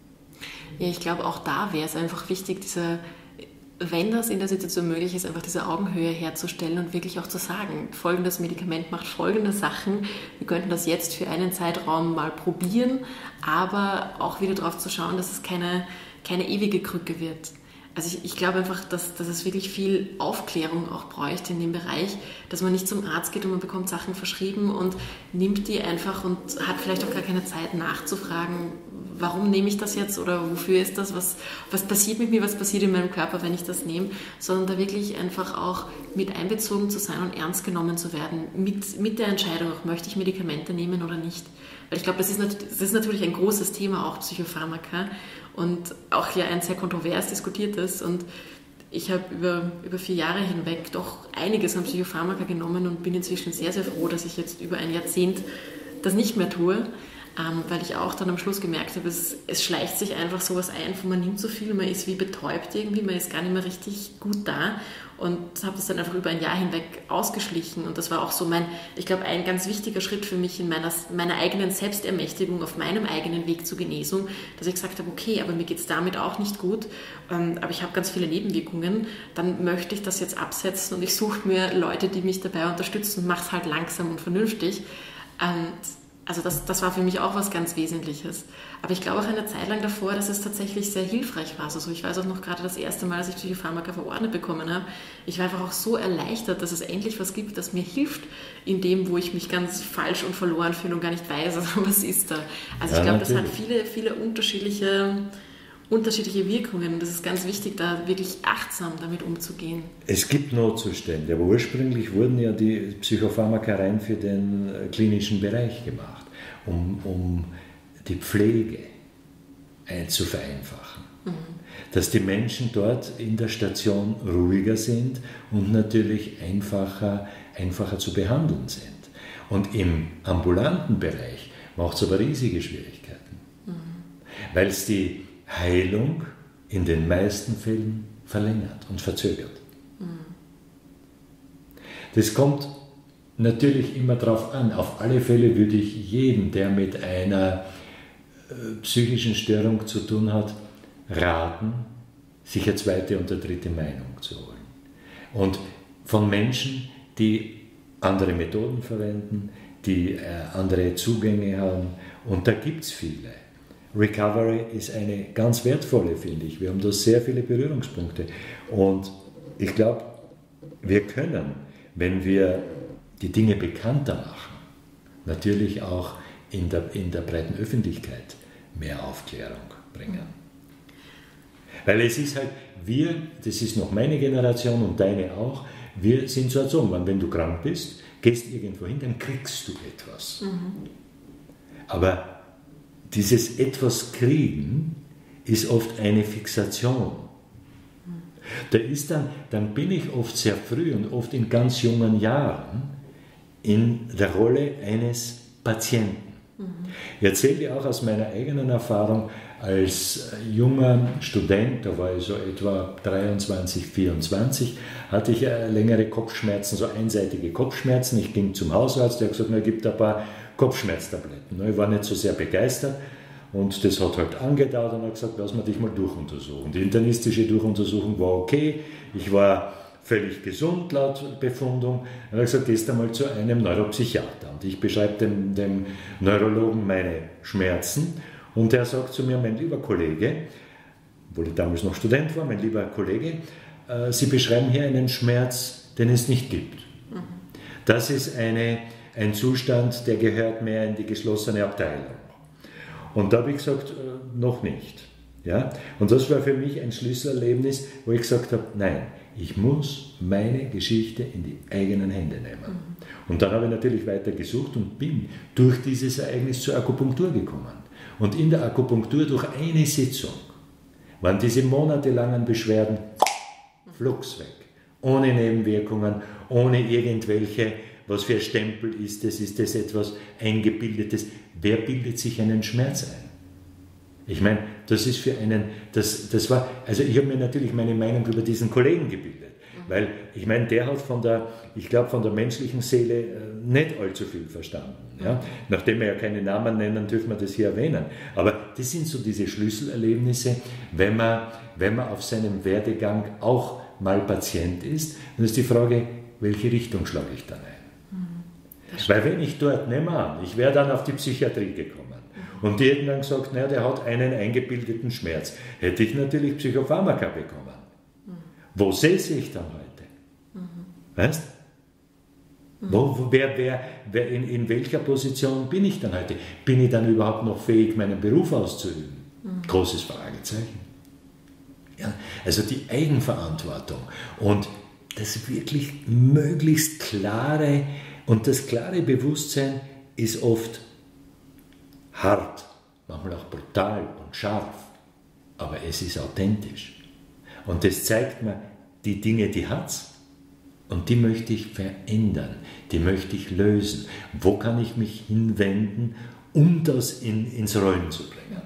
Ja, ich glaube, auch da wäre es einfach wichtig, diese, wenn das in der Situation möglich ist, einfach diese Augenhöhe herzustellen und wirklich auch zu sagen, folgendes Medikament macht folgende Sachen, wir könnten das jetzt für einen Zeitraum mal probieren, aber auch wieder darauf zu schauen, dass es keine, keine ewige Krücke wird. Also ich, ich glaube einfach, dass, dass es wirklich viel Aufklärung auch bräuchte in dem Bereich, dass man nicht zum Arzt geht und man bekommt Sachen verschrieben und nimmt die einfach und hat vielleicht auch gar keine Zeit nachzufragen, warum nehme ich das jetzt oder wofür ist das, was, was passiert mit mir, was passiert in meinem Körper, wenn ich das nehme, sondern da wirklich einfach auch mit einbezogen zu sein und ernst genommen zu werden, mit, mit der Entscheidung auch, möchte ich Medikamente nehmen oder nicht. Weil ich glaube, das ist, das ist natürlich ein großes Thema, auch Psychopharmaka und auch ja ein sehr kontrovers diskutiertes und ich habe über, über vier Jahre hinweg doch einiges an Psychopharmaka genommen und bin inzwischen sehr, sehr froh, dass ich jetzt über ein Jahrzehnt das nicht mehr tue. Ähm, weil ich auch dann am Schluss gemerkt habe, es, es schleicht sich einfach sowas ein, wo man nimmt so viel, man ist wie betäubt irgendwie, man ist gar nicht mehr richtig gut da und habe das dann einfach über ein Jahr hinweg ausgeschlichen und das war auch so mein, ich glaube, ein ganz wichtiger Schritt für mich in meiner, meiner eigenen Selbstermächtigung, auf meinem eigenen Weg zur Genesung, dass ich gesagt habe, okay, aber mir geht es damit auch nicht gut, ähm, aber ich habe ganz viele Nebenwirkungen, dann möchte ich das jetzt absetzen und ich suche mir Leute, die mich dabei unterstützen und mache es halt langsam und vernünftig. Und Also das, das war für mich auch was ganz Wesentliches. Aber ich glaube auch eine Zeit lang davor, dass es tatsächlich sehr hilfreich war. Also ich weiß auch noch gerade das erste Mal, als ich Psychopharmaka verordnet bekommen habe, ich war einfach auch so erleichtert, dass es endlich was gibt, das mir hilft in dem, wo ich mich ganz falsch und verloren fühle und gar nicht weiß, also was ist da. Also ja, ich glaube, das hat viele, viele unterschiedliche, unterschiedliche Wirkungen und es ist ganz wichtig, da wirklich achtsam damit umzugehen. Es gibt Notzustände, aber ursprünglich wurden ja die Psychopharmaka rein für den klinischen Bereich gemacht, um, um die Pflege zu vereinfachen. Mhm. Dass die Menschen dort in der Station ruhiger sind und natürlich einfacher, einfacher zu behandeln sind. Und im ambulanten Bereich macht es aber riesige Schwierigkeiten, mhm. weil es die Heilung in den meisten Fällen verlängert und verzögert. Mhm. Das kommt natürlich immer darauf an. Auf alle Fälle würde ich jedem, der mit einer äh, psychischen Störung zu tun hat, raten, sich eine zweite und eine dritte Meinung zu holen. Und von Menschen, die andere Methoden verwenden, die äh, andere Zugänge haben. Und da gibt es viele. Recovery ist eine ganz wertvolle, finde ich. Wir haben da sehr viele Berührungspunkte. Und ich glaube, wir können, wenn wir die Dinge bekannter machen, natürlich auch in der, in der breiten Öffentlichkeit mehr Aufklärung bringen. Weil es ist halt, wir, das ist noch meine Generation und deine auch, wir sind so erzogen, wenn du krank bist, gehst irgendwo hin, dann kriegst du etwas. Mhm. Aber dieses etwas kriegen ist oft eine Fixation. Da ist dann, dann bin ich oft sehr früh und oft in ganz jungen Jahren in der Rolle eines Patienten. Mhm. Ich erzähle dir auch aus meiner eigenen Erfahrung als junger Student, da war ich so etwa dreiundzwanzig, vierundzwanzig, hatte ich längere Kopfschmerzen, so einseitige Kopfschmerzen. Ich ging zum Hausarzt, der hat gesagt, er gibt ein paar Kopfschmerztabletten. Ich war nicht so sehr begeistert und das hat halt angedauert und hat gesagt, lass mal dich mal durchuntersuchen. Die internistische Durchuntersuchung war okay, ich war völlig gesund laut Befundung. Er hat gesagt, gehst einmal zu einem Neuropsychiater und ich beschreibe dem, dem Neurologen meine Schmerzen und der sagt zu mir, mein lieber Kollege, obwohl ich damals noch Student war, mein lieber Kollege, äh, Sie beschreiben hier einen Schmerz, den es nicht gibt. Mhm. Das ist eine, ein Zustand, der gehört mehr in die geschlossene Abteilung. Und da habe ich gesagt, äh, noch nicht. Ja? Und das war für mich ein Schlüsselerlebnis, wo ich gesagt habe, nein, ich muss meine Geschichte in die eigenen Hände nehmen. Mhm. Und dann habe ich natürlich weiter gesucht und bin durch dieses Ereignis zur Akupunktur gekommen. Und in der Akupunktur durch eine Sitzung waren diese monatelangen Beschwerden flugs weg. Ohne Nebenwirkungen, ohne irgendwelche, was für ein Stempel ist das, ist das etwas Eingebildetes. Wer bildet sich einen Schmerz ein? Ich meine, das ist für einen, das, das war, also ich habe mir natürlich meine Meinung über diesen Kollegen gebildet, weil ich meine, der hat von der, ich glaube von der menschlichen Seele nicht allzu viel verstanden. Ja? Nachdem wir ja keine Namen nennen, dürfen wir das hier erwähnen. Aber das sind so diese Schlüsselerlebnisse, wenn man, wenn man auf seinem Werdegang auch mal Patient ist, dann ist die Frage, welche Richtung schlage ich dann ein? Weil wenn ich dort, nehmen wir an, ich wäre dann auf die Psychiatrie gekommen und die hätten dann gesagt, naja, der hat einen eingebildeten Schmerz, hätte ich natürlich Psychopharmaka bekommen. Mhm. Wo säße ich dann heute? Mhm. Weißt du? Mhm. Wo, wo, wer, wer, wer in, in welcher Position bin ich dann heute? Bin ich dann überhaupt noch fähig, meinen Beruf auszuüben? Mhm. Großes Fragezeichen. Ja, also die Eigenverantwortung und das wirklich möglichst klare und das klare Bewusstsein ist oft hart, manchmal auch brutal und scharf, aber es ist authentisch. Und das zeigt mir, die Dinge, die hat's und die möchte ich verändern, die möchte ich lösen. Wo kann ich mich hinwenden, um das in, ins Rollen zu bringen?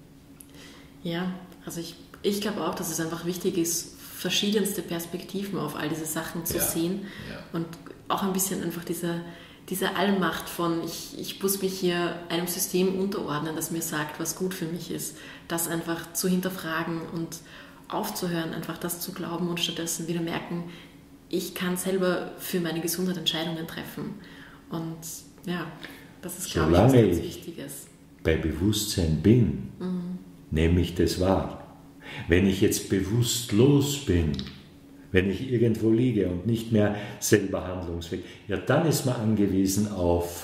Ja, also ich, ich glaube auch, dass es einfach wichtig ist, verschiedenste Perspektiven auf all diese Sachen zu ja, sehen ja. Und auch ein bisschen einfach diese diese Allmacht von, ich, ich muss mich hier einem System unterordnen, das mir sagt, was gut für mich ist, das einfach zu hinterfragen und aufzuhören, einfach das zu glauben und stattdessen wieder merken, ich kann selber für meine Gesundheit Entscheidungen treffen. Und ja, das ist, glaube ich, was ganz Wichtiges. Bei Bewusstsein bin, mhm. nehme ich das wahr. Wenn ich jetzt bewusstlos bin, wenn ich irgendwo liege und nicht mehr selber handlungsfähig, ja, dann ist man angewiesen auf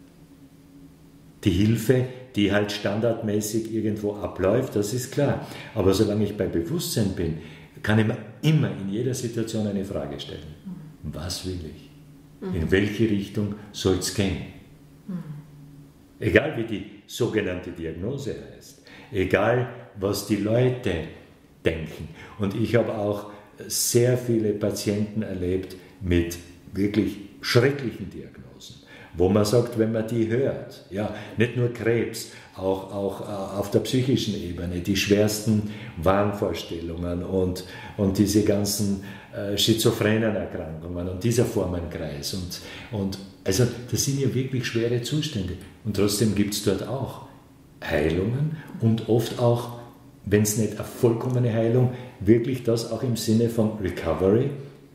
die Hilfe, die halt standardmäßig irgendwo abläuft, das ist klar. Aber solange ich bei Bewusstsein bin, kann ich mir immer in jeder Situation eine Frage stellen. Mhm. Was will ich? Mhm. In welche Richtung soll es gehen? Mhm. Egal wie die sogenannte Diagnose heißt, egal was die Leute denken. Und ich habe auch sehr viele Patienten erlebt mit wirklich schrecklichen Diagnosen, wo man sagt, wenn man die hört, ja, nicht nur Krebs, auch, auch auf der psychischen Ebene, die schwersten Wahnvorstellungen und, und diese ganzen äh, schizophrenen Erkrankungen und dieser Formenkreis. Und, und also das sind ja wirklich schwere Zustände. Und trotzdem gibt es dort auch Heilungen und oft auch, wenn es nicht eine vollkommene Heilung, wirklich das auch im Sinne von Recovery,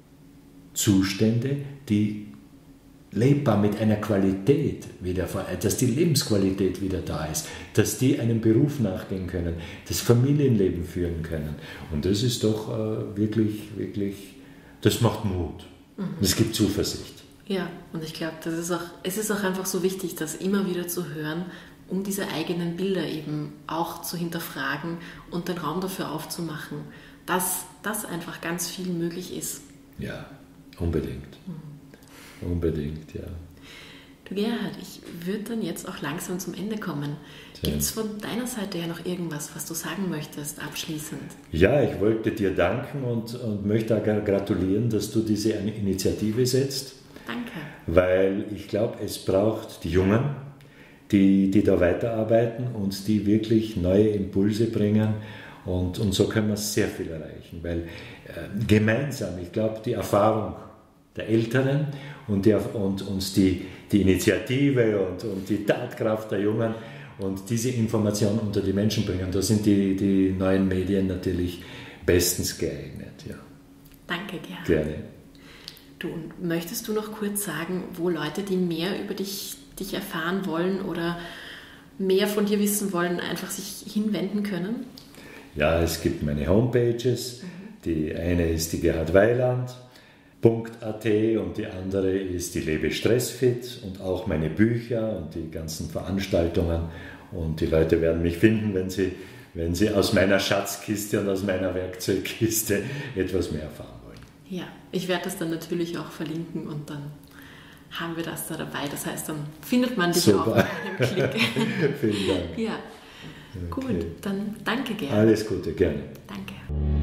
Zustände, die lebbar mit einer Qualität wieder, dass die Lebensqualität wieder da ist, dass die einem Beruf nachgehen können, das Familienleben führen können. Und das ist doch äh, wirklich, wirklich, das macht Mut. Mhm. Es gibt Zuversicht. Ja, und ich glaube, das ist auch, es ist auch einfach so wichtig, das immer wieder zu hören, um diese eigenen Bilder eben auch zu hinterfragen und den Raum dafür aufzumachen, dass das einfach ganz viel möglich ist. Ja, unbedingt. Mhm. Unbedingt, ja. Du Gerhard, ich würde dann jetzt auch langsam zum Ende kommen. Gibt es von deiner Seite her noch irgendwas, was du sagen möchtest, abschließend? Ja, ich wollte dir danken und, und möchte auch gratulieren, dass du diese Initiative setzt. Danke. Weil ich glaube, es braucht die Jungen, die, die da weiterarbeiten und die wirklich neue Impulse bringen. Und, und so können wir sehr viel erreichen, weil äh, gemeinsam, ich glaube, die Erfahrung der Älteren und, die, und, und die, die Initiative und, und die Tatkraft der Jungen und diese Information unter die Menschen bringen, da sind die, die neuen Medien natürlich bestens geeignet. Ja. Danke, Gerhard. Gerne. Du, möchtest du noch kurz sagen, wo Leute, die mehr über dich, dich erfahren wollen oder mehr von dir wissen wollen, einfach sich hinwenden können? Ja, es gibt meine Homepages. Die eine ist die gerhard weiland punkt a t und die andere ist die Lebe Stressfit und auch meine Bücher und die ganzen Veranstaltungen. Und die Leute werden mich finden, wenn sie, wenn sie aus meiner Schatzkiste und aus meiner Werkzeugkiste etwas mehr erfahren wollen. Ja, ich werde das dann natürlich auch verlinken und dann haben wir das da dabei. Das heißt, dann findet man dich Super. auch mit einem Klick. Vielen Dank. Ja, okay. Gut, dann danke gerne. Alles Gute, gerne. Danke.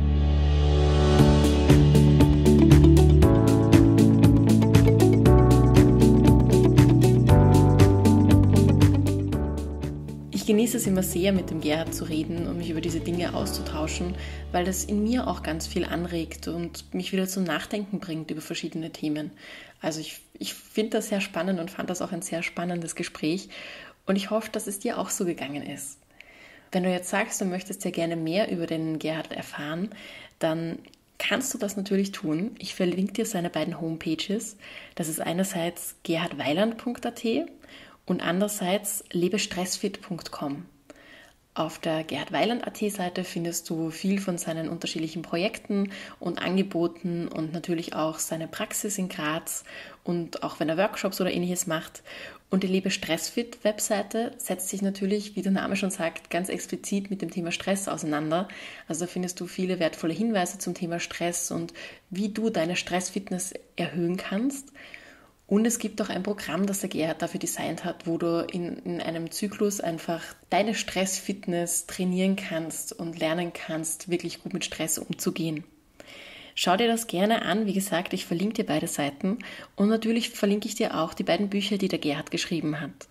Ich genieße es immer sehr, mit dem Gerhard zu reden und mich über diese Dinge auszutauschen, weil das in mir auch ganz viel anregt und mich wieder zum Nachdenken bringt über verschiedene Themen. Also ich, ich finde das sehr spannend und fand das auch ein sehr spannendes Gespräch und ich hoffe, dass es dir auch so gegangen ist. Wenn du jetzt sagst, du möchtest ja gerne mehr über den Gerhard erfahren, dann kannst du das natürlich tun. Ich verlinke dir seine beiden Homepages. Das ist einerseits gerhard weiland punkt a t und andererseits lebe stressfit punkt com. Auf der gerhard weiland punkt a t Seite findest du viel von seinen unterschiedlichen Projekten und Angeboten und natürlich auch seine Praxis in Graz und auch wenn er Workshops oder Ähnliches macht. Und die Lebe Stressfit Webseite setzt sich natürlich, wie der Name schon sagt, ganz explizit mit dem Thema Stress auseinander. Also da findest du viele wertvolle Hinweise zum Thema Stress und wie du deine Stressfitness erhöhen kannst. Und es gibt auch ein Programm, das der Gerhard dafür designt hat, wo du in, in einem Zyklus einfach deine Stressfitness trainieren kannst und lernen kannst, wirklich gut mit Stress umzugehen. Schau dir das gerne an. Wie gesagt, ich verlinke dir beide Seiten und natürlich verlinke ich dir auch die beiden Bücher, die der Gerhard geschrieben hat.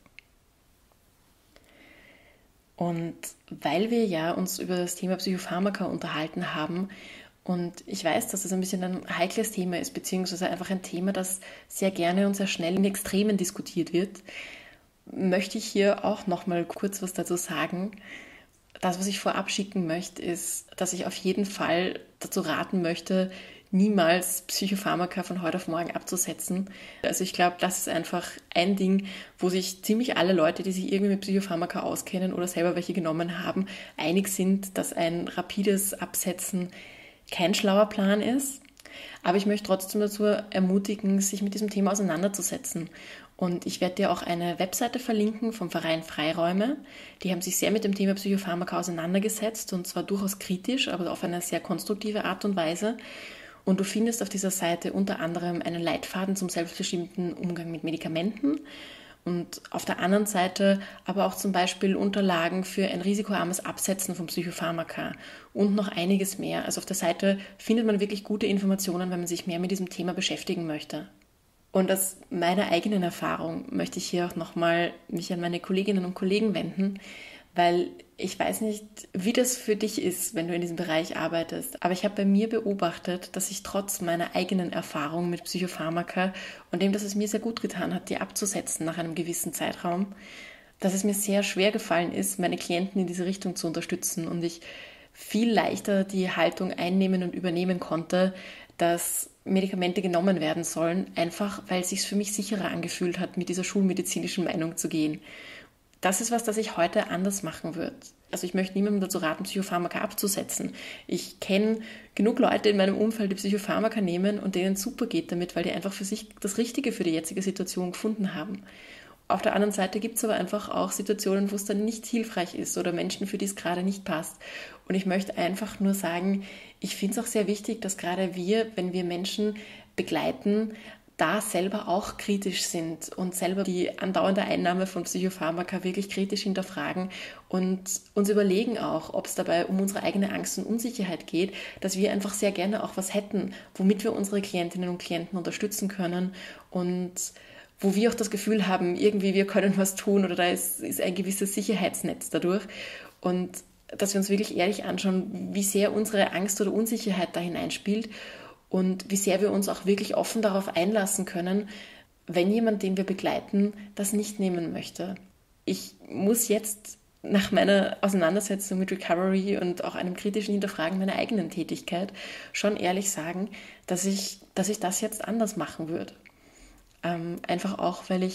Und weil wir ja uns über das Thema Psychopharmaka unterhalten haben, und ich weiß, dass das ein bisschen ein heikles Thema ist, beziehungsweise einfach ein Thema, das sehr gerne und sehr schnell in Extremen diskutiert wird, möchte ich hier auch nochmal kurz was dazu sagen. Das, was ich vorab schicken möchte, ist, dass ich auf jeden Fall dazu raten möchte, niemals Psychopharmaka von heute auf morgen abzusetzen. Also ich glaube, das ist einfach ein Ding, wo sich ziemlich alle Leute, die sich irgendwie mit Psychopharmaka auskennen oder selber welche genommen haben, einig sind, dass ein rapides Absetzen kein schlauer Plan ist. Aber ich möchte trotzdem dazu ermutigen, sich mit diesem Thema auseinanderzusetzen. Und ich werde dir auch eine Webseite verlinken vom Verein Freiräume. Die haben sich sehr mit dem Thema Psychopharmaka auseinandergesetzt und zwar durchaus kritisch, aber auf eine sehr konstruktive Art und Weise. Und du findest auf dieser Seite unter anderem einen Leitfaden zum selbstbestimmten Umgang mit Medikamenten und auf der anderen Seite aber auch zum Beispiel Unterlagen für ein risikoarmes Absetzen von Psychopharmaka und noch einiges mehr. Also auf der Seite findet man wirklich gute Informationen, wenn man sich mehr mit diesem Thema beschäftigen möchte. Und aus meiner eigenen Erfahrung möchte ich hier auch nochmal mich an meine Kolleginnen und Kollegen wenden, weil ich weiß nicht, wie das für dich ist, wenn du in diesem Bereich arbeitest. Aber ich habe bei mir beobachtet, dass ich trotz meiner eigenen Erfahrung mit Psychopharmaka und dem, dass es mir sehr gut getan hat, die abzusetzen nach einem gewissen Zeitraum, dass es mir sehr schwer gefallen ist, meine Klienten in diese Richtung zu unterstützen und ich viel leichter die Haltung einnehmen und übernehmen konnte, dass Medikamente genommen werden sollen, einfach weil es sich für mich sicherer angefühlt hat, mit dieser schulmedizinischen Meinung zu gehen. Das ist was, das ich heute anders machen würde. Also ich möchte niemandem dazu raten, Psychopharmaka abzusetzen. Ich kenne genug Leute in meinem Umfeld, die Psychopharmaka nehmen und denen super geht damit, weil die einfach für sich das Richtige für die jetzige Situation gefunden haben. Auf der anderen Seite gibt es aber einfach auch Situationen, wo es dann nicht hilfreich ist oder Menschen, für die es gerade nicht passt. Und ich möchte einfach nur sagen, ich finde es auch sehr wichtig, dass gerade wir, wenn wir Menschen begleiten, da selber auch kritisch sind und selber die andauernde Einnahme von Psychopharmaka wirklich kritisch hinterfragen und uns überlegen auch, ob es dabei um unsere eigene Angst und Unsicherheit geht, dass wir einfach sehr gerne auch was hätten, womit wir unsere Klientinnen und Klienten unterstützen können und wo wir auch das Gefühl haben, irgendwie wir können was tun oder da ist, ist ein gewisses Sicherheitsnetz dadurch und dass wir uns wirklich ehrlich anschauen, wie sehr unsere Angst oder Unsicherheit da hineinspielt und wie sehr wir uns auch wirklich offen darauf einlassen können, wenn jemand, den wir begleiten, das nicht nehmen möchte. Ich muss jetzt nach meiner Auseinandersetzung mit Recovery und auch einem kritischen Hinterfragen meiner eigenen Tätigkeit schon ehrlich sagen, dass ich, dass ich das jetzt anders machen würde. Ähm, einfach auch, weil ich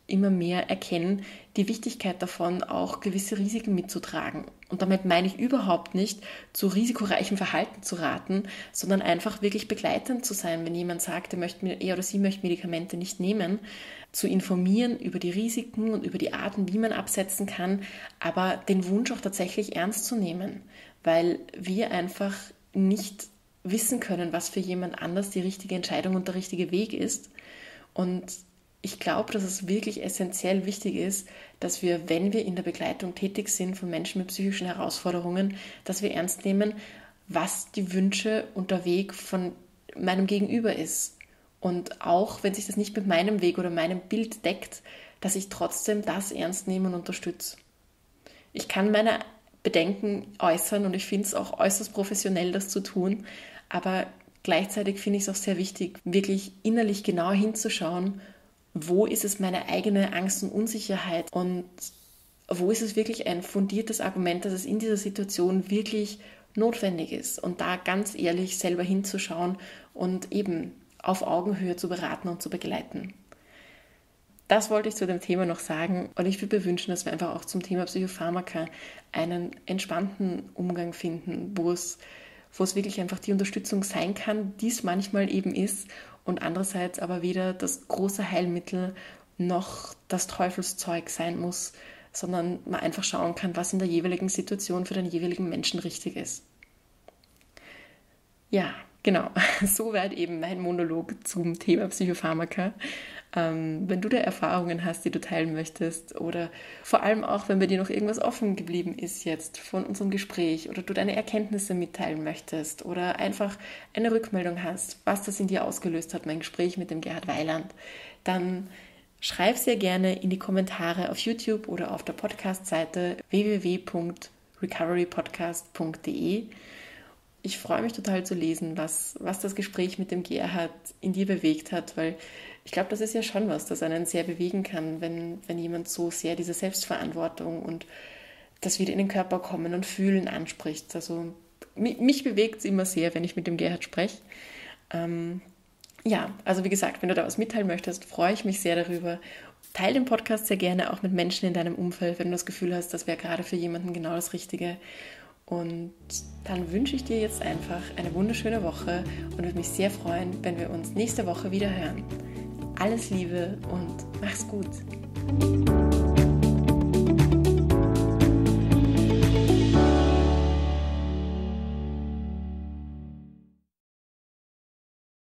immer mehr erkennen, die Wichtigkeit davon, auch gewisse Risiken mitzutragen. Und damit meine ich überhaupt nicht, zu risikoreichem Verhalten zu raten, sondern einfach wirklich begleitend zu sein, wenn jemand sagt, er, möchte, er oder sie möchte Medikamente nicht nehmen, zu informieren über die Risiken und über die Arten, wie man absetzen kann, aber den Wunsch auch tatsächlich ernst zu nehmen, weil wir einfach nicht wissen können, was für jemand anders die richtige Entscheidung und der richtige Weg ist. Und ich glaube, dass es wirklich essentiell wichtig ist, dass wir, wenn wir in der Begleitung tätig sind von Menschen mit psychischen Herausforderungen, dass wir ernst nehmen, was die Wünsche und der Weg von meinem Gegenüber ist. Und auch, wenn sich das nicht mit meinem Weg oder meinem Bild deckt, dass ich trotzdem das ernst nehme und unterstütze. Ich kann meine Bedenken äußern und ich finde es auch äußerst professionell, das zu tun, aber gleichzeitig finde ich es auch sehr wichtig, wirklich innerlich genau hinzuschauen, wo ist es meine eigene Angst und Unsicherheit und wo ist es wirklich ein fundiertes Argument, dass es in dieser Situation wirklich notwendig ist und da ganz ehrlich selber hinzuschauen und eben auf Augenhöhe zu beraten und zu begleiten. Das wollte ich zu dem Thema noch sagen und ich würde mir wünschen, dass wir einfach auch zum Thema Psychopharmaka einen entspannten Umgang finden, wo es, wo es wirklich einfach die Unterstützung sein kann, die es manchmal eben ist und andererseits aber weder das große Heilmittel noch das Teufelszeug sein muss, sondern man einfach schauen kann, was in der jeweiligen Situation für den jeweiligen Menschen richtig ist. Ja, genau, soweit eben mein Monolog zum Thema Psychopharmaka. Ähm, wenn du da Erfahrungen hast, die du teilen möchtest oder vor allem auch, wenn bei dir noch irgendwas offen geblieben ist jetzt von unserem Gespräch oder du deine Erkenntnisse mitteilen möchtest oder einfach eine Rückmeldung hast, was das in dir ausgelöst hat, mein Gespräch mit dem Gerhard Weiland, dann schreib sehr gerne in die Kommentare auf YouTube oder auf der Podcast-Seite w w w punkt recovery podcast punkt d e. Ich freue mich total zu lesen, was, was das Gespräch mit dem Gerhard in dir bewegt hat, weil ich glaube, das ist ja schon was, das einen sehr bewegen kann, wenn, wenn jemand so sehr diese Selbstverantwortung und das wieder in den Körper kommen und fühlen anspricht. Also mich, mich bewegt es immer sehr, wenn ich mit dem Gerhard spreche. Ähm, ja, also wie gesagt, wenn du da was mitteilen möchtest, freue ich mich sehr darüber. Teil den Podcast sehr gerne auch mit Menschen in deinem Umfeld, wenn du das Gefühl hast, das wäre gerade für jemanden genau das Richtige. Und dann wünsche ich dir jetzt einfach eine wunderschöne Woche und würde mich sehr freuen, wenn wir uns nächste Woche wieder hören. Alles Liebe und mach's gut.